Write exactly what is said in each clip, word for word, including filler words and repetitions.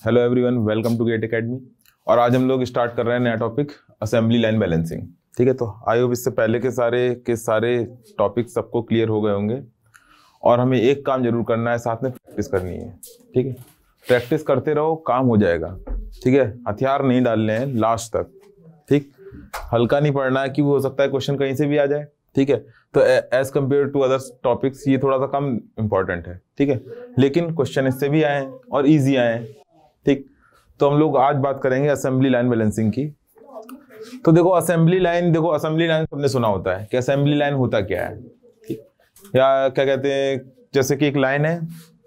Hello everyone, welcome to gate academy. और आज हम लोग स्टार्ट कर रहे हैं नया टॉपिक, असेंबली लाइन बैलेंसिंग। ठीक है, तो आई होप इससे पहले के सारे के सारे टॉपिक सबको क्लियर हो गए होंगे। और हमें एक काम जरूर करना है, साथ में प्रैक्टिस करनी है। ठीक है, प्रैक्टिस करते रहो, काम हो जाएगा। ठीक है, हथियार नहीं डालने हैं लास्ट तक। ठीक, हल्का नहीं पढ़ना है कि वो हो सकता है क्वेश्चन कहीं से भी आ जाए। ठीक है, तो as compare to other topics ये थोड़ा सा कम इंपॉर्टेंट है। ठीक है, लेकिन क्वेश्चन इससे भी आए और इजी आए। ठीक, तो हम लोग आज बात करेंगे असेंबली लाइन बैलेंसिंग की। तो देखो असेंबली लाइन, देखो असेंबली लाइन सबने सुना होता है कि असेंबली लाइन होता क्या है। ठीक, या क्या कहते हैं, जैसे कि एक लाइन है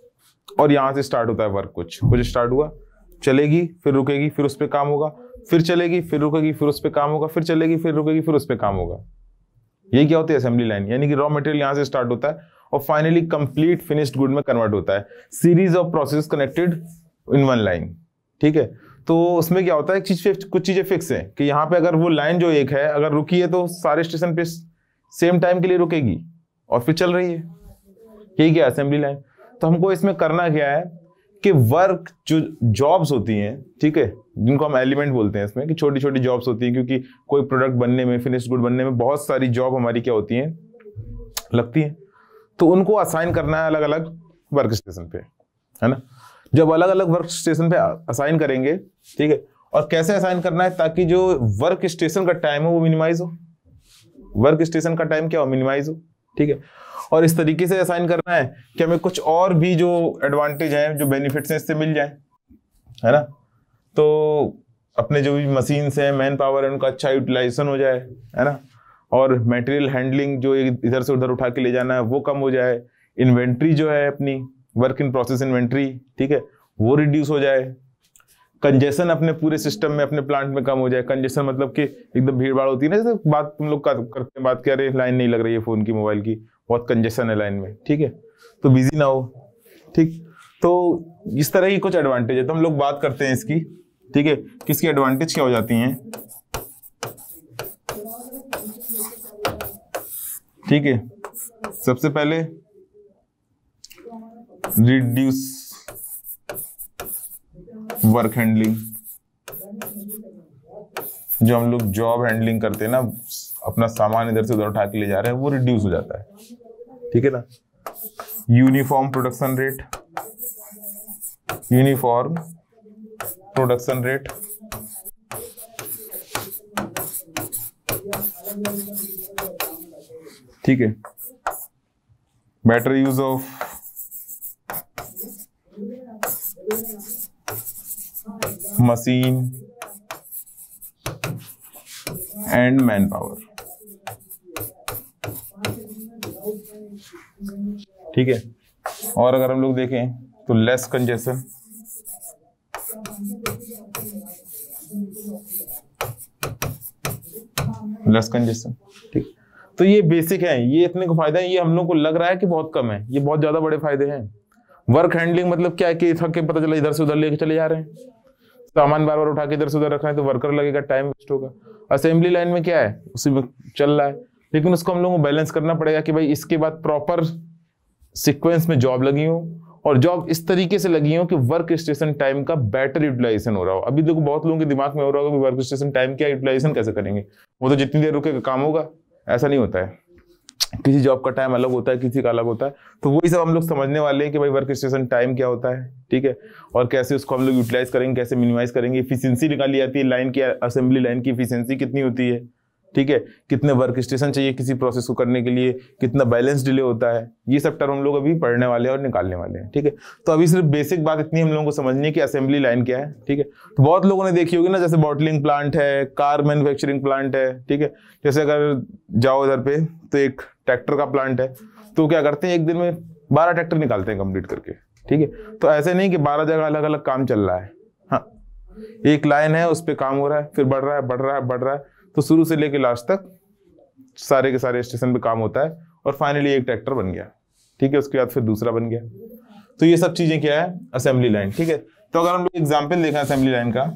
और यहाँ से स्टार्ट होता है वर्क, कुछ कुछ स्टार्ट हुआ, चलेगी, फिर रुकेगी, फिर उस पर काम होगा, फिर चलेगी, फिर रुकेगी, फिर उस पर काम होगा, फिर चलेगी, फिर रुकेगी, फिर उस पर काम होगा। यही क्या होती है असेंबली लाइन, यानी कि रॉ मटेरियल यहाँ से स्टार्ट होता है और फाइनली कंप्लीट फिनिश्ड गुड में कन्वर्ट होता है। Series of process connected in one line. ठीक है, तो उसमें क्या होता है, चीज कुछ चीजें फिक्स है कि यहाँ पे अगर वो लाइन जो एक है अगर रुकी है तो सारे स्टेशन पे सेम टाइम के लिए रुकेगी और फिर चल रही है। यही क्या असेंबली लाइन। तो हमको इसमें करना क्या है कि वर्क जो जॉब्स होती हैं, ठीक है, जिनको हम एलिमेंट बोलते हैं इसमें, कि छोटी छोटी जॉब्स होती हैं, क्योंकि कोई प्रोडक्ट बनने में, फिनिश्ड गुड बनने में बहुत सारी जॉब हमारी क्या होती हैं, लगती हैं। तो उनको असाइन करना है अलग अलग वर्क स्टेशन पे, है ना। जब अलग अलग वर्क स्टेशन पे असाइन करेंगे, ठीक है, और कैसे असाइन करना है ताकि जो वर्क स्टेशन का टाइम हो वो मिनिमाइज हो। वर्क स्टेशन का टाइम क्या हो, मिनिमाइज हो। ठीक है, और इस तरीके से असाइन करना है कि हमें कुछ और भी जो एडवांटेज है, जो बेनिफिट्स हैं, इससे मिल जाए, है ना। तो अपने जो भी मशीन्स हैं, मैन पावर है, उनका अच्छा यूटिलाइजेशन हो जाए, है ना। और मटेरियल हैंडलिंग जो इधर से उधर उठा के ले जाना है वो कम हो जाए। इन्वेंट्री जो है अपनी, वर्क इन प्रोसेस इन्वेंट्री, ठीक है, वो रिड्यूस हो जाए। कंजेशन अपने पूरे सिस्टम में, अपने प्लांट में कम हो जाए। कंजेशन मतलब कि एकदम भीड़ भाड़ होती है ना, जैसे बात तुम लोग करते हैं, बात कर रहे हैं, लाइन नहीं लग रही है फोन की, मोबाइल की, बहुत कंजेशन है लाइन में, ठीक है, तो बिजी ना हो। ठीक, तो इस तरह की कुछ एडवांटेज है, तो हम लोग बात करते हैं इसकी। ठीक है, किसकी एडवांटेज क्या हो जाती हैं। ठीक है, सबसे पहले रिड्यूस वर्क हैंडलिंग। जो हम लोग जॉब हैंडलिंग करते हैं ना, अपना सामान इधर से उधर उठा के ले जा रहे हैं, वो रिड्यूस हो जाता है। ठीक है ना। Uniform production rate, uniform production rate, ठीक है। Better use of machine and man power. ठीक है, और अगर हम लोग देखें तो लेस कंजेशन, लेस कंजेशन। ठीक, तो ये बेसिक है, ये इतने को फायदा है। ये हम लोग को लग रहा है कि बहुत कम है, ये बहुत ज्यादा बड़े फायदे हैं। वर्क हैंडलिंग मतलब क्या है कि थक के पता चला इधर से उधर लेके चले जा रहे हैं, सामान बार बार उठा के इधर से उधर रखा है, तो वर्कर लगेगा, टाइम वेस्ट होगा। असेंबली लाइन में क्या है, उसी में चल रहा है, लेकिन उसको हम लोगों को बैलेंस करना पड़ेगा कि भाई इसके बाद प्रॉपर सीक्वेंस में जॉब लगी हो, और जॉब इस तरीके से लगी हो कि वर्क स्टेशन टाइम का बेटर यूटिलाइजेशन हो रहा हो। अभी देखो बहुत लोगों के दिमाग में हो रहा होगा कि वर्क स्टेशन टाइम क्या यूटिलाइजेशन कैसे करेंगे, वो तो जितनी देर रुकेगा काम होगा। ऐसा नहीं होता है, किसी जॉब का टाइम अलग होता है, किसी का अलग होता है। तो वही सब हम लोग समझने वाले हैं कि भाई वर्क स्टेशन टाइम क्या होता है, ठीक है, और कैसे उसको हम लोग यूटिलाइज करेंगे, कैसे मिनिमाइज करेंगे। एफिशिएंसी निकाली जाती है लाइन की, असेंबली लाइन की एफिशिएंसी कितनी होती है, ठीक है, कितने वर्क स्टेशन चाहिए किसी प्रोसेस को करने के लिए, कितना बैलेंस डिले होता है, ये सब टर्म हम लोग अभी पढ़ने वाले हैं और निकालने वाले हैं। ठीक है, तो अभी सिर्फ बेसिक बात इतनी हम लोगों को समझनी है कि असेंबली लाइन क्या है। ठीक है, तो बहुत लोगों ने देखी होगी ना, जैसे बॉटलिंग प्लांट है, कार मैन्युफैक्चरिंग प्लांट है, ठीक है, जैसे अगर जाओ इधर पे तो एक ट्रैक्टर का प्लांट है, तो क्या करते हैं, एक दिन में बारह ट्रैक्टर निकालते हैं कंप्लीट करके। ठीक है, तो ऐसे नहीं कि बारह जगह अलग अलग काम चल रहा है, हाँ, एक लाइन है, उस पर काम हो रहा है, फिर बढ़ रहा है बढ़ रहा है बढ़ रहा है, तो शुरू से लेके लास्ट तक सारे के सारे स्टेशन पे काम होता है, और फाइनली एक ट्रैक्टर बन गया। ठीक है, उसके बाद फिर दूसरा बन गया। तो ये सब चीजें क्या है, असेंबली लाइन। ठीक है, तो अगर हम लोग एग्जाम्पल देखें असेंबली लाइन का,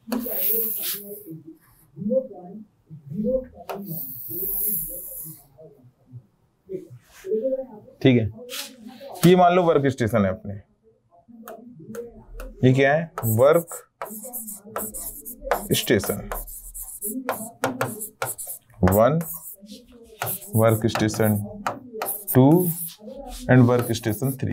ठीक है, ये मान लो वर्क स्टेशन है अपने, ये क्या है, work station one, work station two and work station three.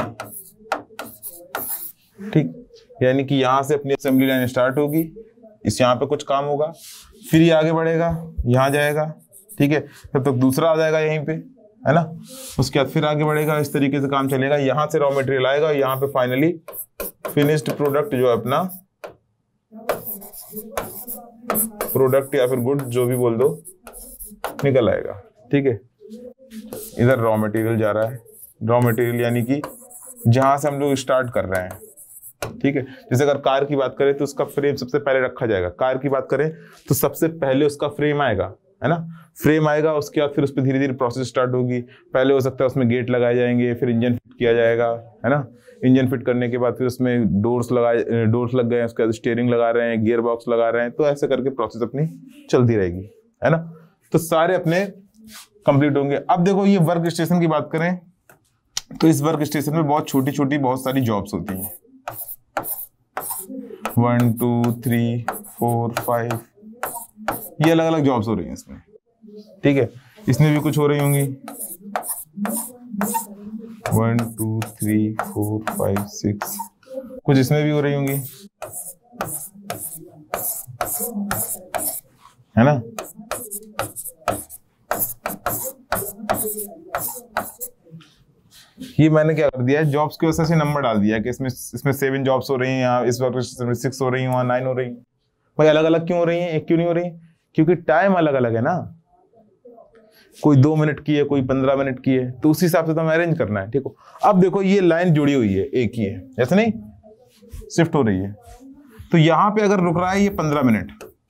ठीक, यानी कि यहां से अपनी असेंबली लाइन स्टार्ट होगी, इस यहाँ पे कुछ काम होगा, फिर ये आगे बढ़ेगा, यहाँ जाएगा, ठीक है, तब तक दूसरा आ जाएगा यहीं पे, है ना, उसके बाद फिर आगे बढ़ेगा, इस तरीके से काम चलेगा, यहाँ से रॉ मटेरियल आएगा, यहाँ पे फाइनली फिनिश्ड प्रोडक्ट जो है अपना प्रोडक्ट या फिर गुड जो भी बोल दो निकल आएगा। ठीक है, इधर रॉ मटेरियल जा रहा है, रॉ मटेरियल यानी कि जहां से हम लोग स्टार्ट कर रहे हैं। ठीक है, जैसे अगर कार की बात करें तो उसका फ्रेम सबसे पहले रखा जाएगा, कार की बात करें तो सबसे पहले उसका फ्रेम आएगा, है ना, फ्रेम आएगा, उसके बाद फिर उस पर धीरे धीरे प्रोसेस स्टार्ट होगी। पहले हो सकता है उसमें गेट लगाए जाएंगे, फिर इंजन फिट किया जाएगा, है ना, इंजन फिट करने के बाद फिर उसमें डोर्स लगाए, डोर्स लग गए, उसके बाद स्टीयरिंग लगा रहे हैं, गियर बॉक्स लगा रहे हैं, तो ऐसे करके प्रोसेस अपनी चलती रहेगी, है ना, तो सारे अपने कंप्लीट होंगे। अब देखो ये वर्क स्टेशन की बात करें तो इस वर्क स्टेशन में बहुत छोटी छोटी बहुत सारी जॉब्स होती हैं, one two three four five, ये अलग अलग जॉब्स हो रही हैं इसमें। ठीक है, इसमें भी कुछ हो रही होंगी, one two three four five six, कुछ इसमें भी हो रही होंगी, है ना। ये मैंने क्या कर दिया है, जॉब्स के वजह से नंबर डाल दिया है कि इसमें इसमें सेवन जॉब्स हो रही हैं, यहाँ इस वर्क स्टेशन में सिक्स हो रही हैं, वहाँ नाइन हो रही हैं। भाई अलग अलग क्यों हो रही हैं, एक क्यों नहीं हो रही? क्योंकि टाइम अलग अलग है ना, कोई दो मिनट की है, कोई पंद्रह मिनट की है, तो उस हिसाब से तो हमें अरेंज करना है। ठीक हो, अब देखो ये लाइन जुड़ी हुई है, एक ही है, ऐसे नहीं शिफ्ट हो रही है, तो यहां पे अगर रुक रहा है ये पंद्रह मिनट,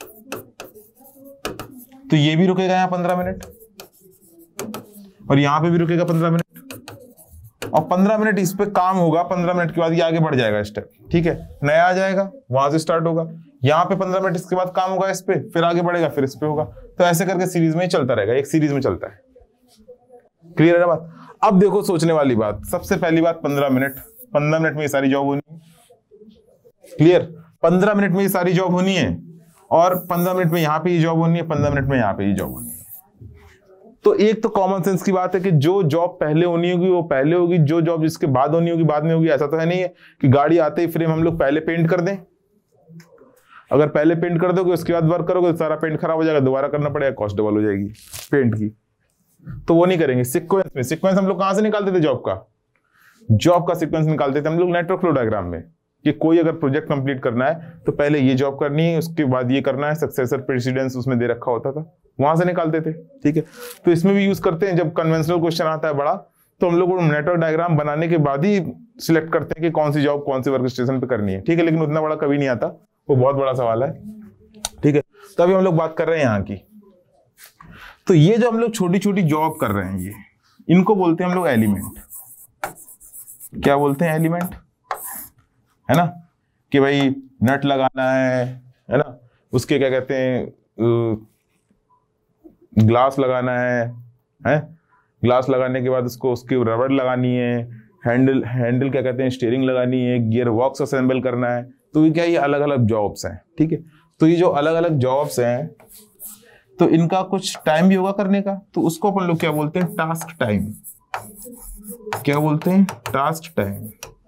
तो ये भी रुकेगा यहाँ पंद्रह मिनट, और यहां पे भी रुकेगा पंद्रह मिनट, और पंद्रह मिनट इस पे काम होगा, पंद्रह मिनट के बाद ये आगे बढ़ जाएगा स्टेप। ठीक है, नया आ जाएगा, वहां से स्टार्ट होगा, यहाँ पे पंद्रह मिनट इसके बाद काम होगा इस पे, फिर आगे बढ़ेगा, फिर इस पे होगा, तो ऐसे करके सीरीज में ही चलता रहेगा, एक सीरीज में चलता है। क्लियर है बात? अब देखो सोचने वाली बात, सबसे पहली बात पंद्रह मिनट, पंद्रह मिनट में ये सारी जॉब होनी है। क्लियर, पंद्रह मिनट में ये सारी जॉब होनी है, और पंद्रह मिनट में यहाँ पे ये जॉब होनी है, पंद्रह मिनट में यहाँ पे ये जॉब होनी है। तो एक तो कॉमन सेंस की बात है कि जो जॉब पहले होनी होगी वो पहले होगी, जो जॉब जिसके बाद होनी होगी बाद में होगी। ऐसा तो है नहीं है कि गाड़ी आते ही फ्रेम हम लोग पहले पेंट कर दें, अगर पहले पेंट कर दोगे उसके बाद वर्क करोगे तो सारा पेंट खराब हो जाएगा, दोबारा करना पड़ेगा, कॉस्ट डबल हो जाएगी पेंट की, तो वो नहीं करेंगे। सीक्वेंस में, सीक्वेंस हम लोग कहां से निकालते थे जॉब का, जॉब का सीक्वेंस निकालते थे हम लोग नेटवर्क फ्लो डायग्राम में, कि कोई अगर प्रोजेक्ट कंप्लीट करना है तो पहले ये जॉब करनी है, उसके बाद ये करना है, सक्सेसर प्रेसिडेंस उसमें दे रखा होता था, वहां से निकालते थे। ठीक है, तो इसमें भी यूज करते हैं, जब कन्वेंशनल क्वेश्चन आता है बड़ा, तो हम लोग नेटवर्क डायग्राम बनाने के बाद ही सिलेक्ट करते हैं कि कौन सी जॉब कौन सी वर्क स्टेशन पे करनी है। ठीक है, लेकिन उतना बड़ा कभी नहीं आता, वो बहुत बड़ा सवाल है। ठीक है, तो अभी हम लोग बात कर रहे हैं यहाँ की, तो ये जो हम लोग छोटी छोटी जॉब कर रहे हैं, ये इनको बोलते हैं हम लोग एलिमेंट। क्या बोलते हैं? एलिमेंट, है ना, कि भाई नट लगाना है, है ना, उसके क्या कहते हैं, ग्लास लगाना है, है, ग्लास लगाने के बाद उसको उसकी रबड़ लगानी है, हैंडल हैंडल क्या कहते हैं, स्टीयरिंग लगानी है, गियर बॉक्स असेंबल करना है। तो ये क्या, ये अलग अलग जॉब्स हैं। ठीक है, तो ये जो अलग अलग जॉब्स हैं तो इनका कुछ टाइम भी होगा करने का, तो उसको अपन लोग क्या बोलते हैं, टास्क टाइम। क्या बोलते हैं? Task time.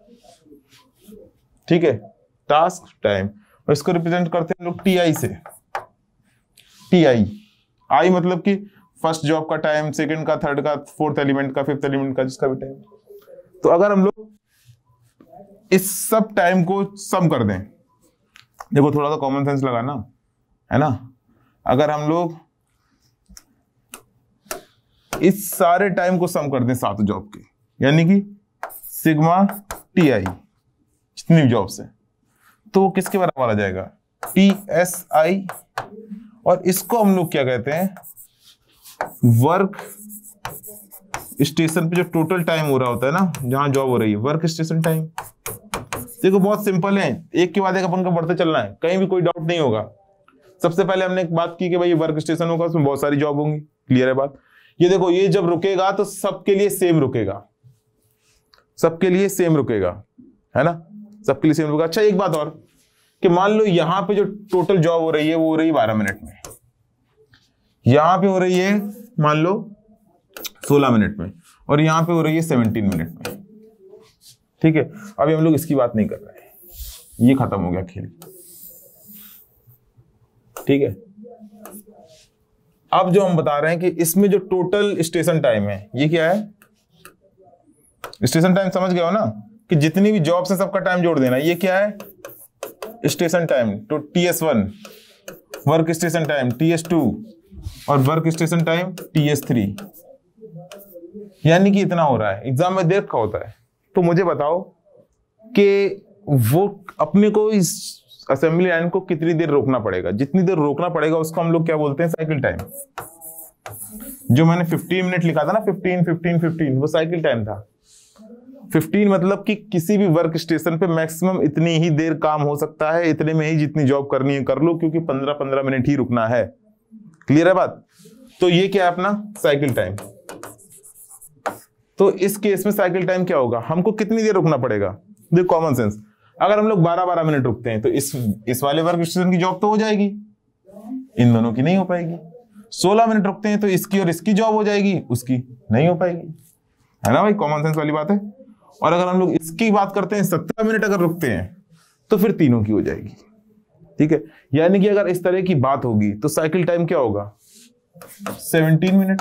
ठीक है, टास्क टाइम, और इसको रिप्रेजेंट करते हैं लोग टी आई से। टी आई, आई मतलब कि फर्स्ट जॉब का टाइम, सेकंड का, थर्ड का, फोर्थ एलिमेंट का, फिफ्थ एलिमेंट का, जिसका भी टाइम। तो अगर हम लोग इस सब टाइम को सम कर दें, देखो थोड़ा सा कॉमन सेंस लगाना, है ना, अगर हम लोग इस सारे टाइम को सम कर दें सात जॉब के, यानी कि सिग्मा टी आई जितनी भी जॉब्स है, तो वो किसके बराबर आ जाएगा? T S I. और इसको हम लोग क्या कहते हैं, वर्क स्टेशन पे जो टोटल टाइम हो रहा होता है ना, जहां जॉब हो रही है, वर्क स्टेशन टाइम। देखो बहुत सिंपल है, एक के बाद एक अपन को बढ़ते चलना है, कहीं भी कोई डाउट नहीं होगा। सबसे पहले हमने एक बात की कि भाई वर्क स्टेशन होगा, उसमें बहुत सारी जॉब होंगी, क्लियर है बात। ये देखो ये जब रुकेगा तो सबके लिए सेम रुकेगा, सबके लिए सेम रुकेगा, है ना, सबके लिए सेम रुकेगा। अच्छा एक बात और कि मान लो यहां पे जो टोटल जॉब हो रही है वो हो रही है बारह मिनट में, यहां पे हो रही है मान लो सोलह मिनट में, और यहां पे हो रही है सत्रह मिनट में, ठीक है। अभी हम लोग इसकी बात नहीं कर रहे हैं, ये खत्म हो गया खेल, ठीक है। अब जो हम बता रहे हैं कि इसमें जो टोटल स्टेशन टाइम है ये क्या है, स्टेशन टाइम समझ गए हो ना, कि जितनी भी जॉब्स है सबका टाइम जोड़ देना। ये क्या है, स्टेशन टाइम, तो T S one, work station time T S two, और work station time T S three, यानी कि इतना हो रहा है। एग्जाम में देर का होता है, तो मुझे बताओ कि वो अपने को इस असेंबली लाइन को कितनी देर रोकना पड़ेगा। जितनी देर रोकना पड़ेगा उसको हम लोग क्या बोलते हैं, साइकिल टाइम। जो मैंने पंद्रह मिनट लिखा था ना, पंद्रह पंद्रह पंद्रह, वो साइकिल टाइम था। पंद्रह मतलब कि किसी भी वर्क स्टेशन पे मैक्सिमम इतनी ही देर काम हो सकता है, इतने में ही जितनी जॉब करनी है कर लो, क्योंकि पंद्रह पंद्रह मिनट ही रुकना है, क्लियर है बात। तो ये क्या है अपना साइकिल टाइम। तो इस केस में साइकिल टाइम क्या होगा, हमको कितनी देर रुकना पड़ेगा। देखो कॉमन सेंस, अगर हम लोग बारह बारह मिनट रुकते हैं तो इस इस वाले वर्क स्टेशन की जॉब तो हो जाएगी, इन दोनों की नहीं हो पाएगी। सोलह मिनट रुकते हैं तो इसकी और इसकी जॉब हो जाएगी, उसकी नहीं हो पाएगी, है ना भाई, कॉमन सेंस वाली बात है। और अगर हम लोग इसकी बात करते हैं, सत्रह मिनट अगर रुकते हैं तो फिर तीनों की हो जाएगी, ठीक है। यानी कि अगर इस तरह की बात होगी तो साइकिल टाइम क्या होगा, सत्रह मिनट,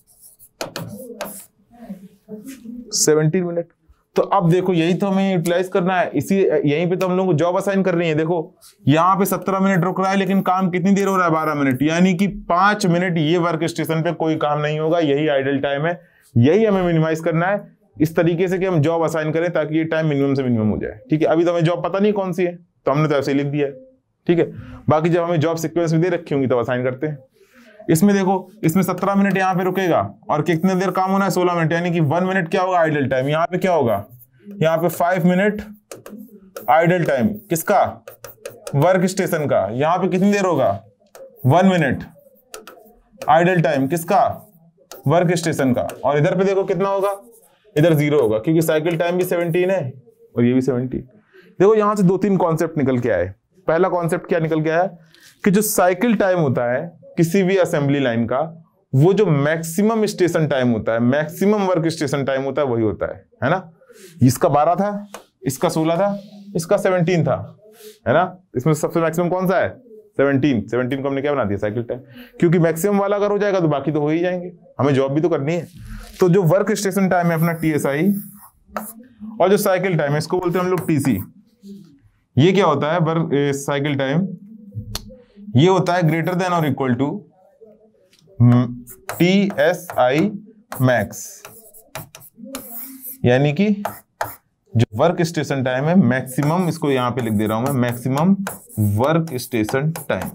सत्रह मिनट। तो अब देखो यही तो हमें यूटिलाइज करना है, इसी यहीं पे तो हम लोगों को जॉब असाइन करनी है। देखो यहाँ पे सत्रह मिनट रुक रहा है, लेकिन काम कितनी देर हो रहा है, बारह मिनट, यानी कि पांच मिनट ये वर्क स्टेशन पे कोई काम नहीं होगा, यही आइडल टाइम है। यही हमें मिनिमाइज करना है इस तरीके से कि हम जॉब असाइन करें ताकि ये टाइम मिनिमम से मिनिमम हो जाए, ठीक है। अभी तो हमें जॉब पता नहीं कौन सी है, तो हमने तो ऐसे ही लिख दिया है, ठीक है। बाकी जब हमें जॉब सीक्वेंस में दे रखी होंगी तब असाइन करते हैं। इसमें देखो, इसमें सत्रह मिनट यहाँ पे रुकेगा और कितने देर काम होना है, सोलह मिनट, यानी कि वन मिनट क्या होगा आइडल टाइम। यहाँ पे क्या होगा, यहाँ पे फाइव मिनट आइडल टाइम किसका, वर्क स्टेशन का। यहाँ पे कितनी देर होगा, वन मिनट आइडल टाइम किसका, वर्क स्टेशन का। और इधर पे देखो कितना होगा, इधर जीरो होगा, क्योंकि साइकिल टाइम भी सत्रह है और ये भी सत्रह। देखो यहां से दो तीन कॉन्सेप्ट निकल के आए। पहला कॉन्सेप्ट क्या निकल के आया कि जो साइकिल टाइम होता है किसी भी असेंबली लाइन का, वो जो मैक्सिमम स्टेशन टाइम होता है, मैक्सिमम वर्क स्टेशन टाइम होता है, वही होता है, है ना। इसका बारह था, इसका सोलह था, इसका सत्रह था, है ना। इसमें सबसे मैक्सिमम कौन सा है, सत्रह। सत्रह को हमने क्या बना दिया, साइकिल टाइम, क्योंकि मैक्सिमम वाला अगर हो जाएगा तो बाकी तो हो ही जाएंगे, हमें जॉब भी तो करनी है। तो जो वर्क स्टेशन टाइम है अपना टी एस आई, और जो साइकिल टाइम है इसको बोलते हैं हम लोग टी सी। ये क्या होता है, वर्क साइकिल टाइम, ये होता है ग्रेटर देन और equal to T S I max, यानी कि जो वर्क स्टेशन टाइम है मैक्सिमम, इसको यहां पे लिख दे रहा हूं मैं, maximum work station time,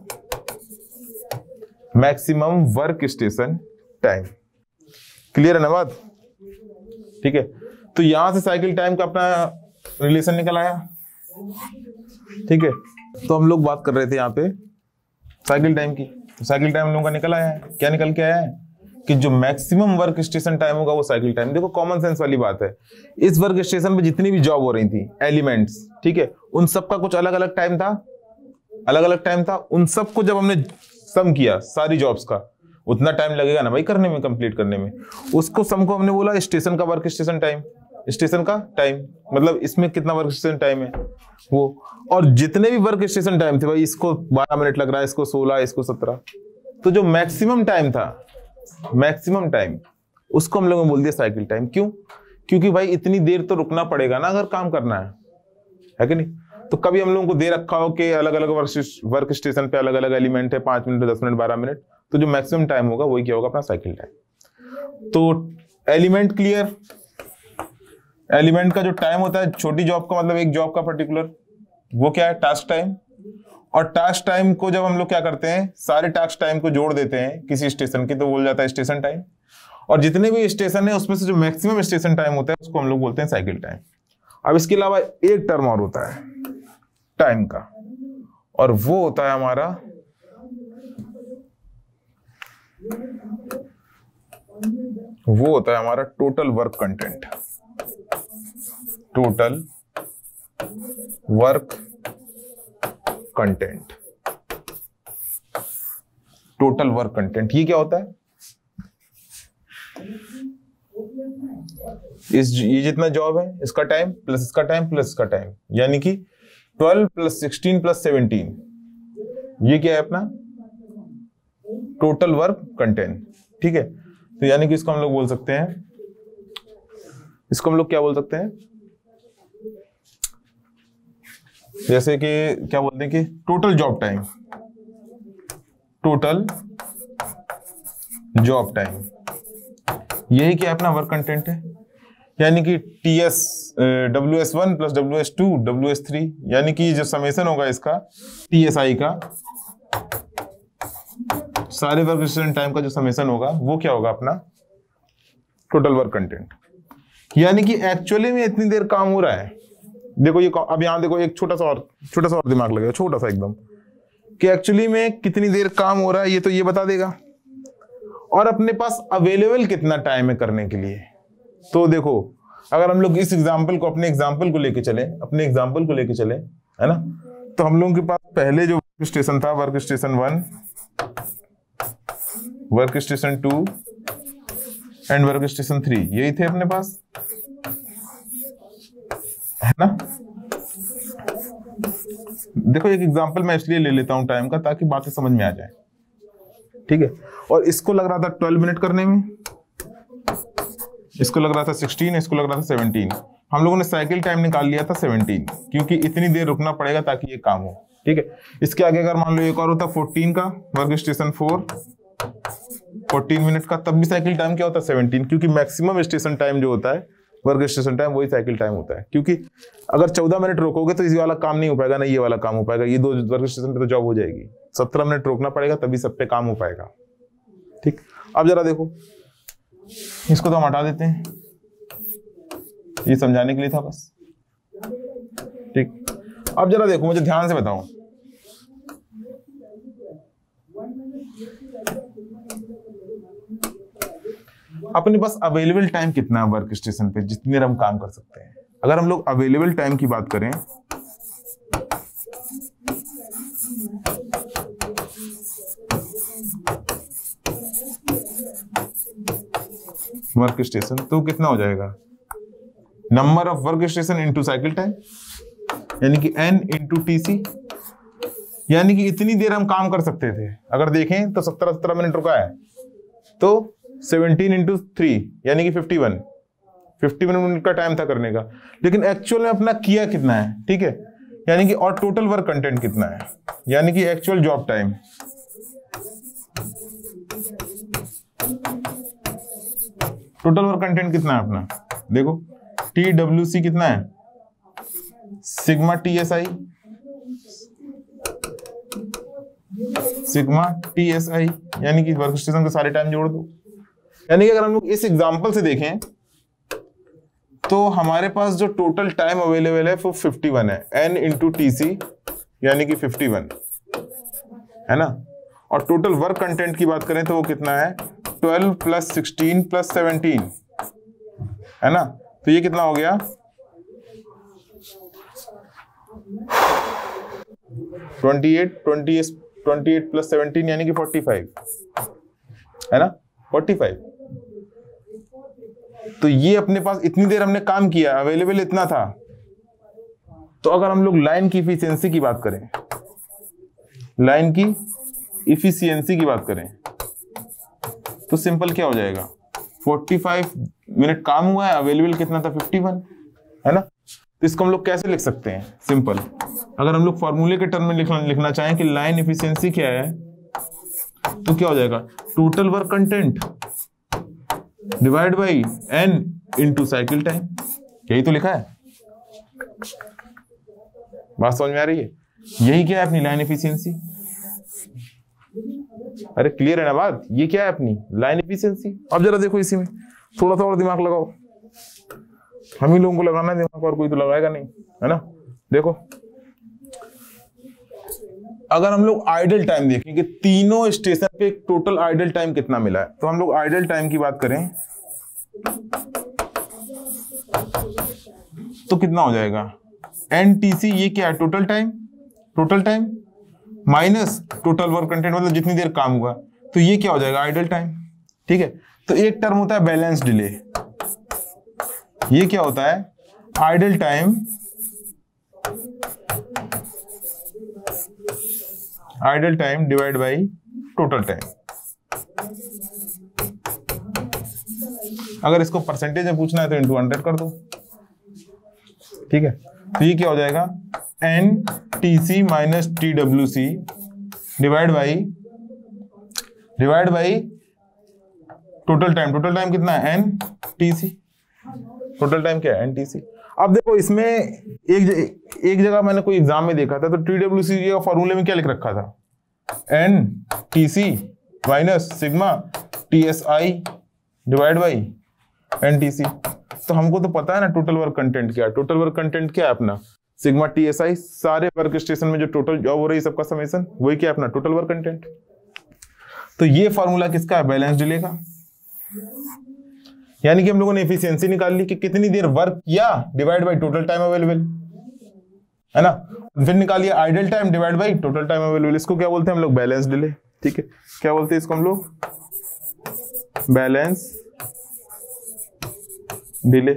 maximum work station time, clear है ना बात, ठीक है। तो यहां से साइकिल टाइम का अपना रिलेशन निकल आया, ठीक है। तो हम लोग बात कर रहे थे यहाँ पे साइकिल टाइम की, तो साइकिल टाइम हम लोगों का निकल आया है, क्या निकल के आया है कि जो मैक्सिमम वर्क स्टेशन टाइम होगा वो साइकिल टाइम। देखो कॉमन सेंस वाली बात है, इस वर्क स्टेशन पे जितनी भी जॉब हो रही थी एलिमेंट्स, ठीक है, उन सबका कुछ अलग अलग टाइम था, अलग अलग टाइम था। उन सबको जब हमने सम किया सारी जॉब्स का, उतना टाइम लगेगा ना भाई करने में, कंप्लीट करने में, उसको सम को हमने बोला स्टेशन का वर्क स्टेशन टाइम, स्टेशन का टाइम, मतलब इसमें कितना वर्क स्टेशन टाइम है वो। और जितने भी वर्क स्टेशन टाइम थे भाई, इसको बारह मिनट लग रहा है, इसको सोलह, इसको सत्रह, तो जो मैक्सिमम टाइम था, मैक्सिमम टाइम, उसको हम लोगों ने बोल दिया साइकिल टाइम। क्यों, क्योंकि भाई इतनी देर तो रुकना पड़ेगा ना अगर काम करना है, है कि नहीं। तो कभी हम लोगों को दे रखा हो कि अलग अलग वर्क स्टेशन पे अलग अलग एलिमेंट है, पांच मिनट, दस मिनट, बारह मिनट, तो जो मैक्सिमम टाइम होगा वही क्या होगा, अपना साइकिल टाइम। तो एलिमेंट क्लियर, एलिमेंट का जो टाइम होता है, छोटी जॉब का मतलब एक जॉब का पर्टिकुलर, वो क्या है, टास्क टाइम। और टास्क टाइम को जब हम लोग क्या करते हैं, सारे टास्क टाइम को जोड़ देते हैं किसी स्टेशन की, तो बोल जाता है स्टेशन टाइम। और जितने भी स्टेशन है उसमें से जो मैक्सिमम स्टेशन टाइम होता है उसको हम लोग बोलते हैं साइकिल टाइम। अब इसके अलावा एक टर्म और होता है टाइम का, और वो होता है हमारा वो होता है हमारा total work content. Total work content total work content ये क्या होता है? इस ये जितना जॉब है इसका टाइम प्लस इसका टाइम प्लस इसका टाइम, यानी कि twelve plus sixteen plus seventeen, ये क्या है अपना टोटल वर्क कंटेंट। ठीक है, तो यानी कि इसको हम लोग बोल सकते हैं, इसको हम लोग क्या बोल सकते हैं, जैसे कि क्या बोलते हैं कि total job time, total job time, यही क्या अपना वर्क कंटेंट है। यानी कि T S W S one plus W S two W S three, यानी कि जो समेशन होगा इसका टी एस आई का, सारे वर्क स्टेशन टाइम का जो समेशन होगा वो क्या होगा अपना टोटल वर्क कंटेंट। यानी कि एक्चुअली में इतनी देर काम हो रहा है, देखो ये अब यहां देखो एक छोटा सा और छोटा सा और दिमाग लगेगा, छोटा सा एकदम, कि एक्चुअली में कितनी देर काम हो रहा है ये तो ये बता देगा, और अपने पास अवेलेबल कितना टाइम है करने के लिए। तो देखो अगर हम लोग इस एग्जांपल को अपने एग्जांपल को लेके चले अपने एग्जांपल को लेके चले है ना, तो हम लोगों के पास पहले जो वर्क स्टेशन था, work station one, work station two and work station three, यही थे अपने पास, है ना। देखो एक एग्जांपल मैं इसलिए ले लेता हूं टाइम का ताकि बातें समझ में आ जाए। ठीक है, और इसको लग रहा था ट्वेल्व मिनट करने में, इसको लग रहा था सिक्सटीन, इसको लग रहा था सेवनटीन। हम लोगों ने साइकिल टाइम निकाल लिया था सेवनटीन, क्योंकि इतनी देर रुकना पड़ेगा ताकि ये काम हो। ठीक है, इसके आगे अगर मान लो एक और होता फोर्टीन का, work station four, fourteen minute का, तब भी साइकिल टाइम क्या होता है सेवनटीन, क्योंकि मैक्सिमम स्टेशन टाइम जो होता है वर्क स्टेशन टाइम वही साइकिल टाइम होता है। क्योंकि अगर चौदह मिनट रोकोगे तो इसी वाला काम नहीं हो पाएगा, ना ये वाला काम हो पाएगा, ये दो वर्क स्टेशन पे तो जॉब हो जाएगी। सत्रह मिनट रोकना पड़ेगा तभी सब पे काम हो पाएगा। ठीक, अब जरा देखो, इसको तो हम हटा देते हैं, ये समझाने के लिए था बस। ठीक, अब जरा देखो, मुझे ध्यान से बताओ, अपने पास अवेलेबल टाइम कितना है वर्क स्टेशन पे, जितनी देर हम काम कर सकते हैं। अगर हम लोग अवेलेबल टाइम की बात करें, वर्क स्टेशन, तो कितना हो जाएगा, number of work station into cycle time, यानी कि एन इंटू टी सी, यानी कि इतनी देर हम काम कर सकते थे। अगर देखें तो सत्रह सत्रह मिनट रुका है, तो सेवनटीन इंटू थ्री यानी कि fifty one, fifty one minute का टाइम था करने का, लेकिन एक्चुअल में अपना किया कितना है। ठीक है, यानी कि और टोटल वर्क कंटेंट कितना है, यानी कि actual job time, total work content कितना है अपना, देखो टी डब्ल्यू सी कितना है, sigma T S I, sigma T S I, यानी कि वर्क स्टेशन के सारे टाइम जोड़ दो। यानी कि अगर हम लोग इस एग्जांपल से देखें तो हमारे पास जो टोटल टाइम अवेलेबल है वो फिफ्टी वन है, एन इंटू टी सी यानी कि फिफ्टी वन, है ना। और टोटल वर्क कंटेंट की बात करें तो वो कितना है, twelve plus sixteen plus seventeen, है ना। तो ये कितना हो गया, twenty eight, twenty twenty eight plus seventeen यानी कि फोर्टी फाइव, है ना, फोर्टी फाइव। तो ये अपने पास इतनी देर हमने काम किया, अवेलेबल इतना था। तो अगर हम लोग लाइन की इफिशियंसी की बात करें, लाइन की इफिशियंसी की बात करें तो सिंपल क्या हो जाएगा, पैंतालीस मिनट काम हुआ है, अवेलेबल कितना था, इक्यावन, है ना। तो इसको हम लोग कैसे लिख सकते हैं, सिंपल, अगर हम लोग फॉर्मूले के टर्म में लिखना लिखना चाहें कि लाइन इफिशियंसी क्या है, तो क्या हो जाएगा, total work content divide by N into cycle time. यही तो लिखा है, बात समझ में आ रही है, यही क्या है अपनी लाइन एफिशिएंसी। अरे क्लियर है ना बात, ये क्या है अपनी लाइन एफिशिएंसी। अब जरा देखो इसी में थोड़ा सा और दिमाग लगाओ, हम ही लोगों को लगाना है दिमाग, और कोई तो लगाएगा नहीं, है ना। देखो अगर हम लोग आइडल टाइम देखें कि तीनों स्टेशन पे टोटल आइडल टाइम कितना मिला है, तो हम लोग आइडल टाइम की बात करें तो कितना हो जाएगा, एनटीसी, ये क्या है, total time, total time minus total work content, मतलब जितनी देर काम हुआ, तो ये क्या हो जाएगा, आइडल टाइम। ठीक है, तो एक टर्म होता है बैलेंस डिले, ये क्या होता है, idle time, idle time divide by total time. अगर इसको परसेंटेज में पूछना है तो इंटू हंड्रेड कर दो। ठीक है, तो ये क्या हो जाएगा, N T C minus T W C divide by divide by total time. Total time कितना है, N T C, total time क्या है, एन टी सी। अब देखो इसमें एक एक जगह मैंने कोई एग्जाम में देखा था, तो टी डब्ल्यू सी का फॉर्मूले में क्या लिख रखा था, N T C minus sigma T S I divide by N T C. तो हमको तो पता है ना टोटल वर्क कंटेंट क्या है, टोटल वर्क कंटेंट क्या है अपना, सिग्मा टी एस आई, सारे वर्क स्टेशन में जो टोटल जॉब हो रही है सबका समेशन, वही क्या है अपना टोटल वर्क कंटेंट। तो ये फॉर्मूला किसका है, बैलेंस डिले का। यानी कि हम लोगों ने एफिशिएंसी निकाल ली कि कितनी देर वर्क किया divide by total time available, है ना। फिर निकालिए idle time divide by total time available, इसको क्या बोलते हैं हम लोग, बैलेंस डिले। ठीक है, क्या बोलते हैं इसको हम लोग, बैलेंस डिले,